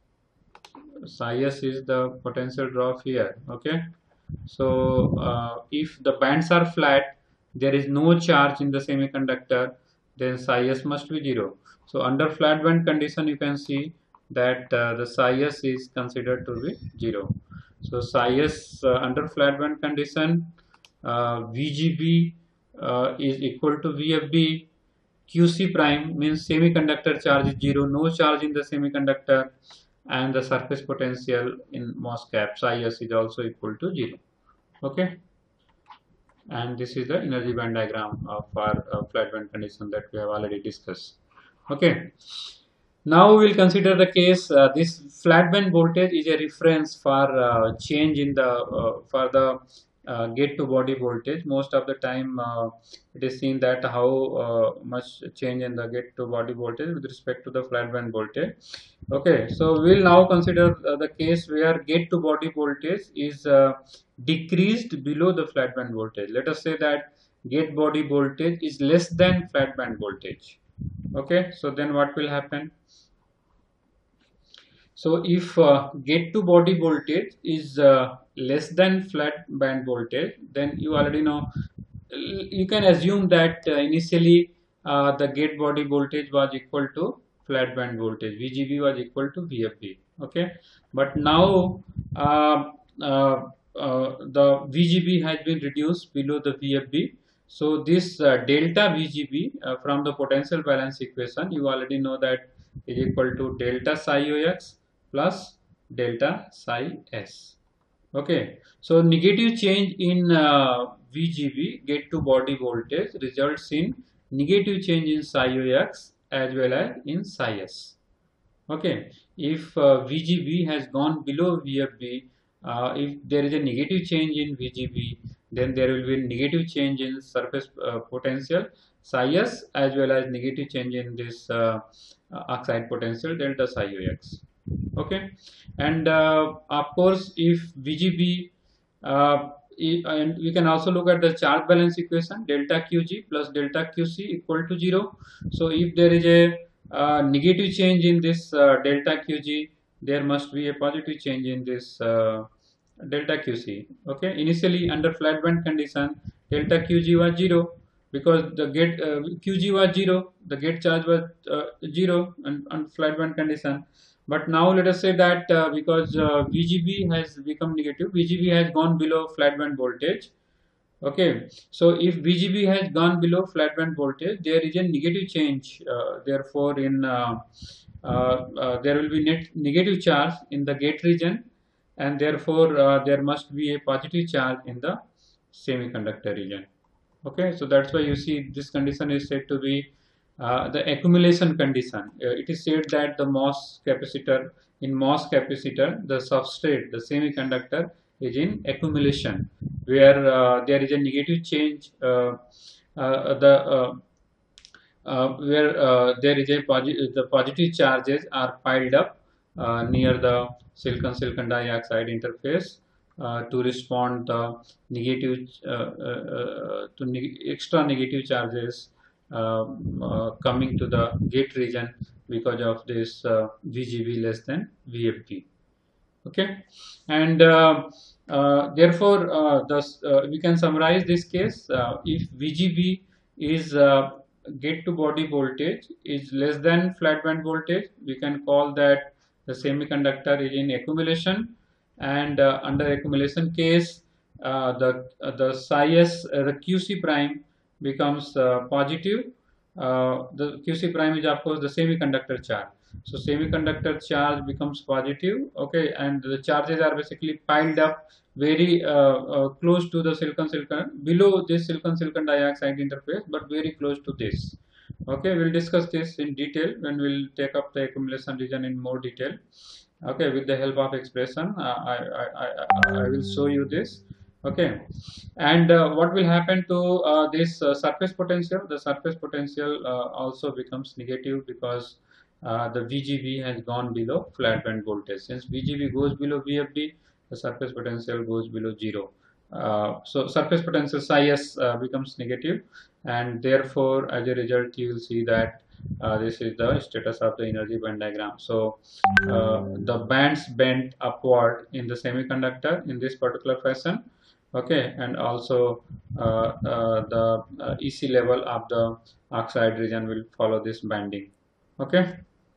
[SPEAKER 1] Psi S is the potential drop here. Okay. So uh, if the bands are flat, there is no charge in the semiconductor, then psi S must be zero. So under flat band condition, you can see that uh, the psi S is considered to be zero. So psi S uh, under flat band condition, uh, V G B uh, is equal to V F B. Q C prime means semiconductor charge is zero, no charge in the semiconductor, and the surface potential in MOS cap psi S is also equal to zero. Okay, and this is the energy band diagram of our uh, flat band condition that we have already discussed. Okay, now we will consider the case uh, this flat band voltage is a reference for uh, change in the uh, for the uh, gate to body voltage. Most of the time uh, it is seen that how uh, much change in the gate to body voltage with respect to the flat band voltage. Okay, so we will now consider uh, the case where gate to body voltage is uh, decreased below the flat band voltage. Let us say that gate body voltage is less than flat band voltage. Okay, so then what will happen? So if uh, gate to body voltage is uh, less than flat band voltage, then you already know, you can assume that uh, initially uh, the gate body voltage was equal to flat band voltage, V G B was equal to V F B. Okay, but now uh, uh, uh, the V G B has been reduced below the V F B. So this uh, delta V G B uh, from the potential balance equation, you already know that is equal to delta psi O X plus delta psi S. Okay, so negative change in uh, V G B get to body voltage results in negative change in psi O X as well as in psi S. Okay, if uh, V G B has gone below V F B, uh, if there is a negative change in V G B, then there will be negative change in surface uh, potential psi S as well as negative change in this uh, uh, oxide potential delta psi O X. Okay, and uh, of course, if V G B uh, and we can also look at the charge balance equation, delta Q G plus delta Q C equal to zero. So if there is a uh, negative change in this uh, delta Q G, there must be a positive change in this uh, delta Q C. Okay, initially under flat band condition, delta Q G was zero because the gate uh, Q G was zero, the gate charge was uh, zero and on flat band condition. But now let us say that uh, because uh, V G B has become negative, V G B has gone below flat band voltage. Okay, so if V G B has gone below flat band voltage, there is a negative change. Uh, therefore, in uh, uh, uh, there will be net negative charge in the gate region, and therefore uh, there must be a positive charge in the semiconductor region. Okay, so that's why you see this condition is said to be uh, the accumulation condition. Uh, it is said that the MOS capacitor, in MOS capacitor, the substrate, the semiconductor is in accumulation, where uh, there is a negative change, uh, uh, the uh, uh, where uh, there is a positive, the positive charges are piled up uh, near the silicon silicon dioxide interface uh, to respond the negative uh, uh, uh, to neg extra negative charges uh, uh, coming to the gate region because of this uh, V G B less than V F B. Okay, and uh, uh, therefore uh, thus uh, we can summarize this case. Uh, if V G B is uh, gate to body voltage is less than flat band voltage, we can call that the semiconductor is in accumulation, and uh, under accumulation case uh, the uh, the psi S uh, the Q C prime becomes uh, positive. Uh, the Q C prime is of course the semiconductor charge. So semiconductor charge becomes positive, okay, and the charges are basically piled up very uh, uh, close to the silicon silicon below this silicon silicon dioxide interface, but very close to this. Okay, we'll discuss this in detail when we'll take up the accumulation region in more detail. Okay, with the help of expression, uh, I, I, I, I will show you this. Okay, and uh, what will happen to uh, this uh, surface potential? The surface potential uh, also becomes negative because uh, the V G B has gone below flat band voltage. Since V G B goes below V F B, the surface potential goes below zero. Uh, so surface potential psi S uh, becomes negative, and therefore as a result you will see that uh, this is the status of the energy band diagram. So uh, the bands bend upward in the semiconductor in this particular fashion. Okay, and also uh, uh, the uh, E C level of the oxide region will follow this banding. Okay,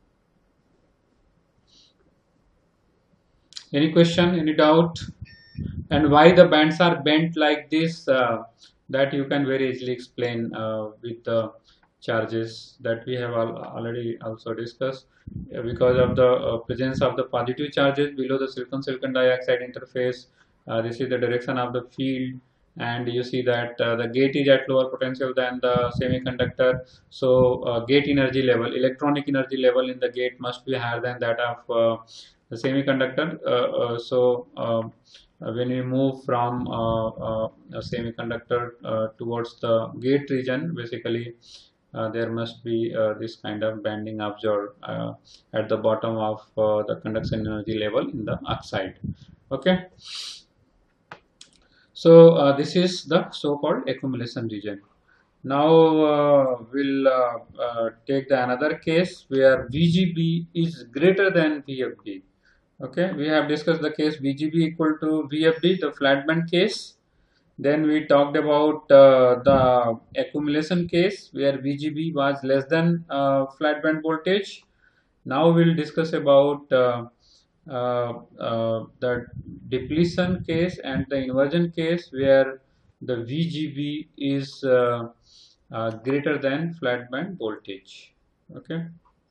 [SPEAKER 1] any question, any doubt? And why the bands are bent like this, uh, that you can very easily explain uh, with the charges that we have al already also discussed. Uh, because of the uh, presence of the positive charges below the silicon silicon dioxide interface. Uh, this is the direction of the field, and you see that uh, the gate is at lower potential than the semiconductor. So uh, gate energy level, electronic energy level in the gate must be higher than that of uh, the semiconductor. Uh, uh, so um, when we move from uh, uh, a semiconductor uh, towards the gate region, basically uh, there must be uh, this kind of banding observed uh, at the bottom of uh, the conduction energy level in the oxide. Okay. So uh, this is the so-called accumulation region. Now uh, we'll uh, uh, take the another case where V G B is greater than V F B. Okay, we have discussed the case V G B equal to V F B, the flat band case. Then we talked about uh, the accumulation case where V G B was less than uh, flat band voltage. Now we'll discuss about uh, uh, uh, the depletion case and the inversion case where the V G B is uh, uh, greater than flat band voltage. Okay.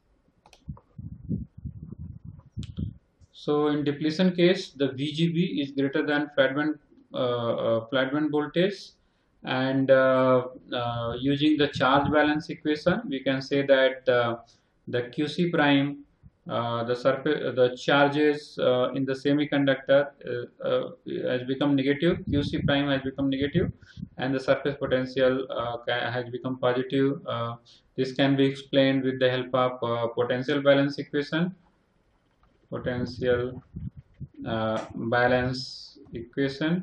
[SPEAKER 1] So in depletion case, the V G B is greater than flat band uh, uh, flat band voltage, and uh, uh, using the charge balance equation, we can say that uh, the Q C prime, uh, the surface, the charges uh, in the semiconductor uh, uh, has become negative. Q C prime has become negative, and the surface potential uh, has become positive. Uh, this can be explained with the help of uh, potential balance equation. Potential uh, balance equation,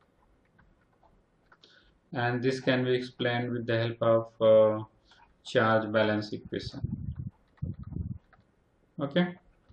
[SPEAKER 1] and this can be explained with the help of uh, charge balance equation. Okay,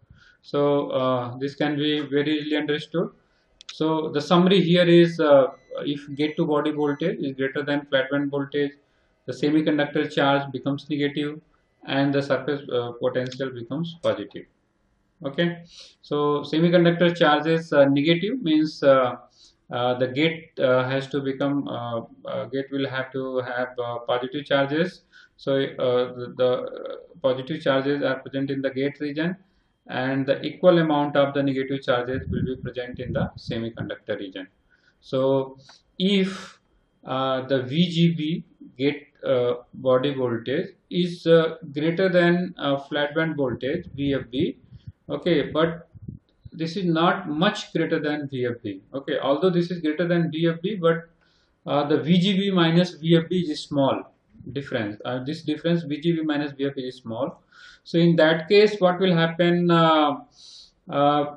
[SPEAKER 1] so uh, this can be very easily understood. So the summary here is uh, if gate to body voltage is greater than flat band voltage, the semiconductor charge becomes negative and the surface uh, potential becomes positive. Okay, so semiconductor charges uh, negative means uh, uh, the gate uh, has to become uh, uh, gate will have to have uh, positive charges. So uh, the, the positive charges are present in the gate region, and the equal amount of the negative charges will be present in the semiconductor region. So if uh, the V G B gate uh, body voltage is uh, greater than uh, flat band voltage V F B, okay, but this is not much greater than V F B. Okay, although this is greater than V F B, but uh, the V G B minus V F B is small difference. Uh, this difference V G B minus V F B is small. So in that case, what will happen? Uh, uh,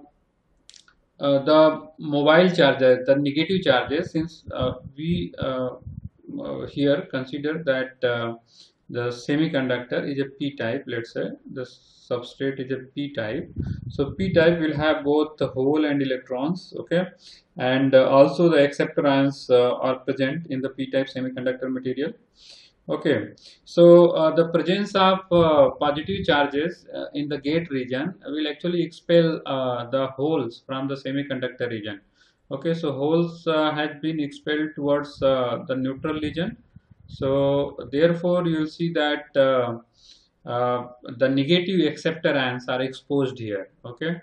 [SPEAKER 1] uh, the mobile charges, the negative charges, since uh, we uh, uh, here consider that uh, the semiconductor is a p-type, let's say the substrate is a p-type, so p-type will have both the hole and electrons. Okay, and uh, also the acceptor ions uh, are present in the p-type semiconductor material. Okay, so uh, the presence of uh, positive charges uh, in the gate region will actually expel uh, the holes from the semiconductor region. Okay, so holes uh, has been expelled towards uh, the neutral region. So therefore, you will see that uh, uh, the negative acceptor ions are exposed here. Okay,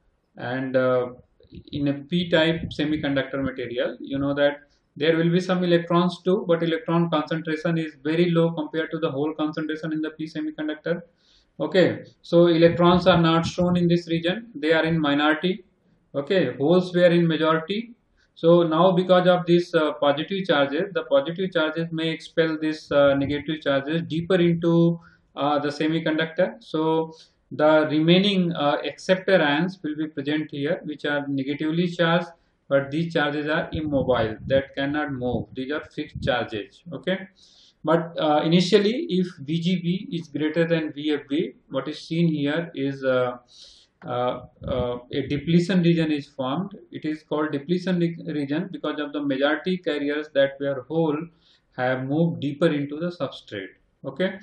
[SPEAKER 1] and uh, in a p-type semiconductor material, you know that there will be some electrons too, but electron concentration is very low compared to the hole concentration in the p semiconductor. Okay, so electrons are not shown in this region, they are in minority. Okay, holes were in majority. So now because of these uh, positive charges, the positive charges may expel these uh, negative charges deeper into uh, the semiconductor. So the remaining uh, acceptor ions will be present here, which are negatively charged, but these charges are immobile, that cannot move. These are fixed charges. Okay, but uh, initially, if V G B is greater than V F B, what is seen here is uh, uh, uh, a depletion region is formed. It is called depletion region because of the majority carriers that were whole have moved deeper into the substrate. Okay,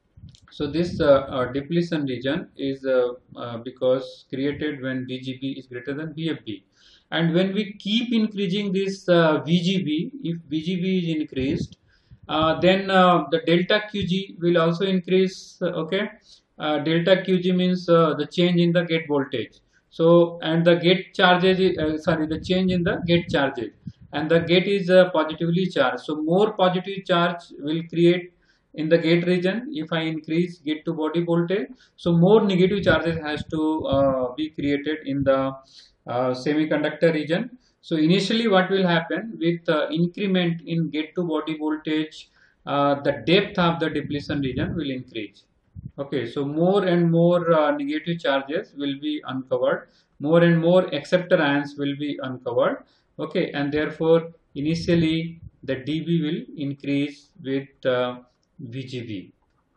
[SPEAKER 1] so this uh, uh, depletion region is uh, uh, because created when V G B is greater than V F B. And when we keep increasing this uh, V G B, if V G B is increased, uh, then uh, the delta Q G will also increase. Uh, okay, uh, delta Q G means uh, the change in the gate voltage. So and the gate charges, uh, sorry, the change in the gate charges, and the gate is uh, positively charged. So more positive charge will create in the gate region if I increase gate to body voltage. So more negative charges has to uh, be created in the uh, semiconductor region. So initially what will happen with uh, increment in gate to body voltage, uh, the depth of the depletion region will increase. Okay, so more and more uh, negative charges will be uncovered, more and more acceptor ions will be uncovered. Okay, and therefore initially the dB will increase with uh, V G B.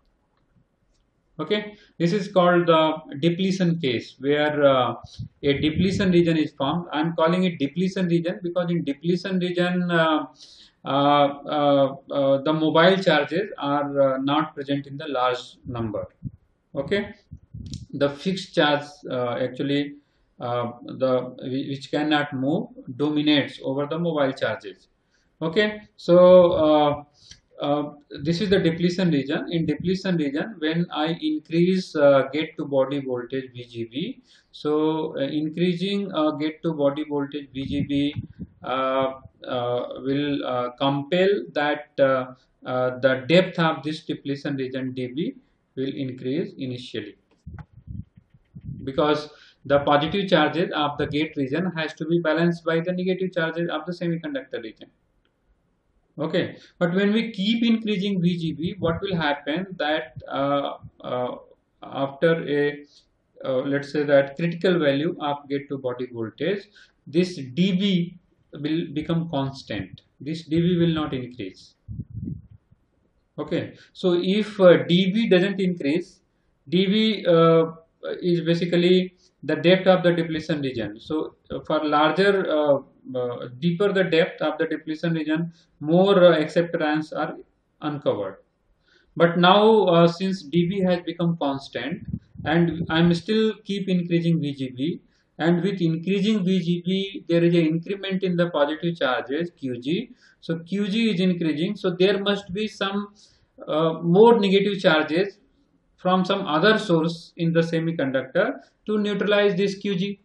[SPEAKER 1] Okay, this is called the depletion case, where uh, a depletion region is formed. I am calling it depletion region because in depletion region uh, uh, uh, uh, the mobile charges are uh, not present in the large number. Okay, the fixed charge uh, actually uh, the which cannot move dominates over the mobile charges. Okay, so uh, uh, this is the depletion region. In depletion region, when I increase uh, get to body voltage V G B, so uh, increasing uh, get to body voltage V G B uh, uh, will uh, compel that uh, uh, the depth of this depletion region D B will increase initially, because the positive charges of the gate region has to be balanced by the negative charges of the semiconductor region. Okay, but when we keep increasing V G B, what will happen that uh, uh, after a uh, let's say that critical value of gate to body voltage, this D B will become constant. This D B will not increase. Okay, so if uh, D B doesn't increase, D B uh, is basically the depth of the depletion region. So uh, for larger, uh, uh, deeper the depth of the depletion region, more uh, acceptor ions are uncovered. But now uh, since D B has become constant and I'm still keep increasing V G B, and with increasing V G B there is an increment in the positive charges Q G. So Q G is increasing, so there must be some uh, more negative charges from some other source in the semiconductor to neutralize this Q G.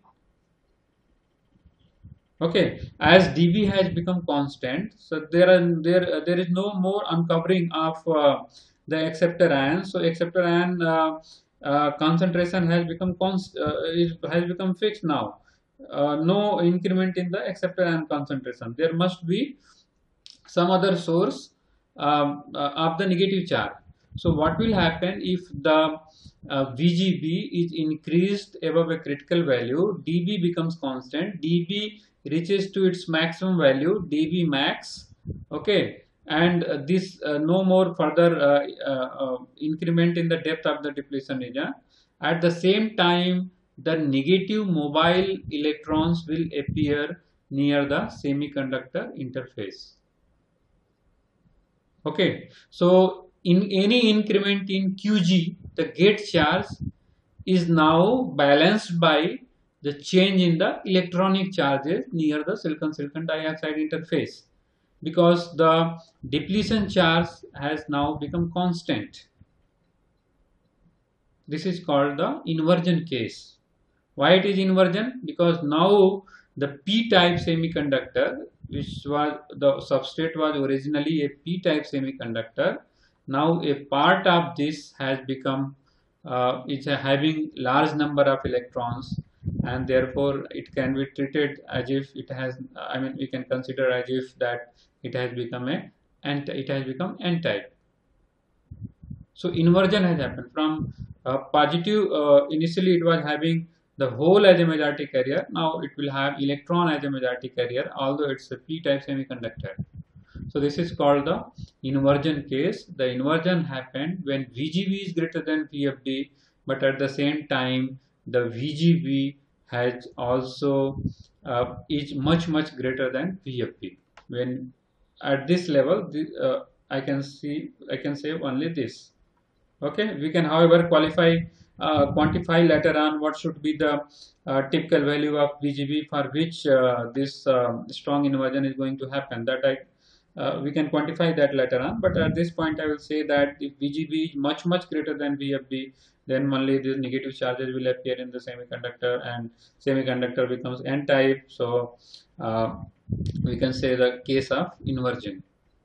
[SPEAKER 1] Okay, as D B has become constant, so there are there uh, there is no more uncovering of uh, the acceptor ion. So acceptor ion uh, uh, concentration has become const uh, is, has become fixed now. Uh, no increment in the acceptor ion concentration. There must be some other source um, uh, of the negative charge. So what will happen if the uh, V G B is increased above a critical value? D B becomes constant. D B reaches to its maximum value, D B max. Okay, and uh, this uh, no more further uh, uh, uh, increment in the depth of the depletion region. At the same time, the negative mobile electrons will appear near the semiconductor interface. Okay, so in any increment in Q G, the gate charge is now balanced by the change in the electronic charges near the silicon silicon dioxide interface, because the depletion charge has now become constant. This is called the inversion case. Why it is inversion? Because now the p-type semiconductor, which was the substrate was originally a p-type semiconductor, now a part of this has become uh, it's a having large number of electrons, and therefore it can be treated as if it has, I mean we can consider as if that it has become a and it has become n-type. So inversion has happened from uh, positive, uh, initially it was having the hole as a majority carrier, now it will have electron as a majority carrier, although it's a p-type semiconductor. So this is called the inversion case. The inversion happened when V G B is greater than V F D, but at the same time the V G B has also uh, is much much greater than V F D. When at this level, the, uh, I can see I can say only this. Okay, we can however qualify uh, quantify later on what should be the uh, typical value of V G B for which uh, this uh, strong inversion is going to happen. That I uh, we can quantify that later on, but at this point I will say that if V G B is much much greater than V F D, then only the negative charges will appear in the semiconductor and semiconductor becomes n-type. So uh, we can say the case of inversion.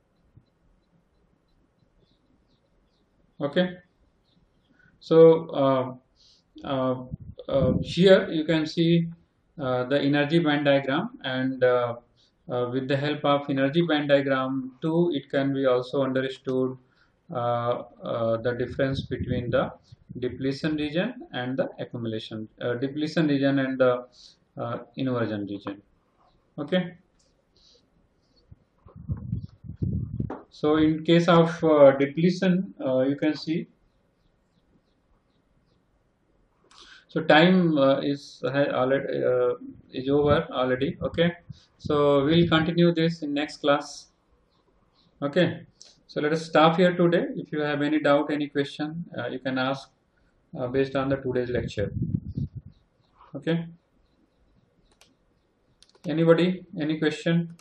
[SPEAKER 1] Okay, so uh, uh, uh, here you can see uh, the energy band diagram, and uh, uh, with the help of energy band diagram too, it can be also understood uh, uh, the difference between the depletion region and the accumulation, uh, depletion region and the uh, inversion region. Okay, so in case of uh, depletion, uh, you can see, so time uh, is already uh, is over already. Okay, so we'll continue this in next class. Okay, so let us stop here today. If you have any doubt, any question, uh, you can ask uh, based on the today's lecture. Okay. Anybody? Any question?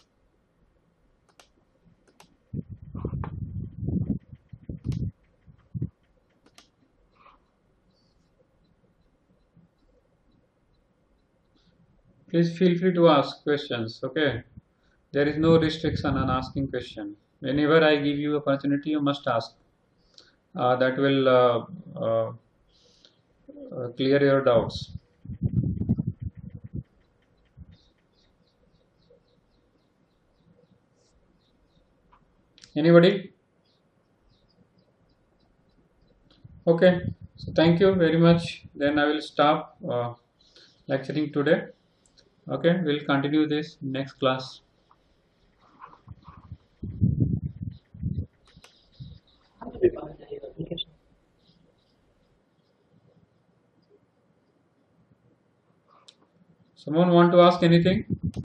[SPEAKER 1] Please feel free to ask questions. Okay, there is no restriction on asking question. Whenever I give you opportunity, you must ask. Uh, that will uh, uh, uh, clear your doubts. Anybody? Okay, so thank you very much. Then I will stop uh, lecturing today. Okay, we'll continue this next class. Someone want to ask anything?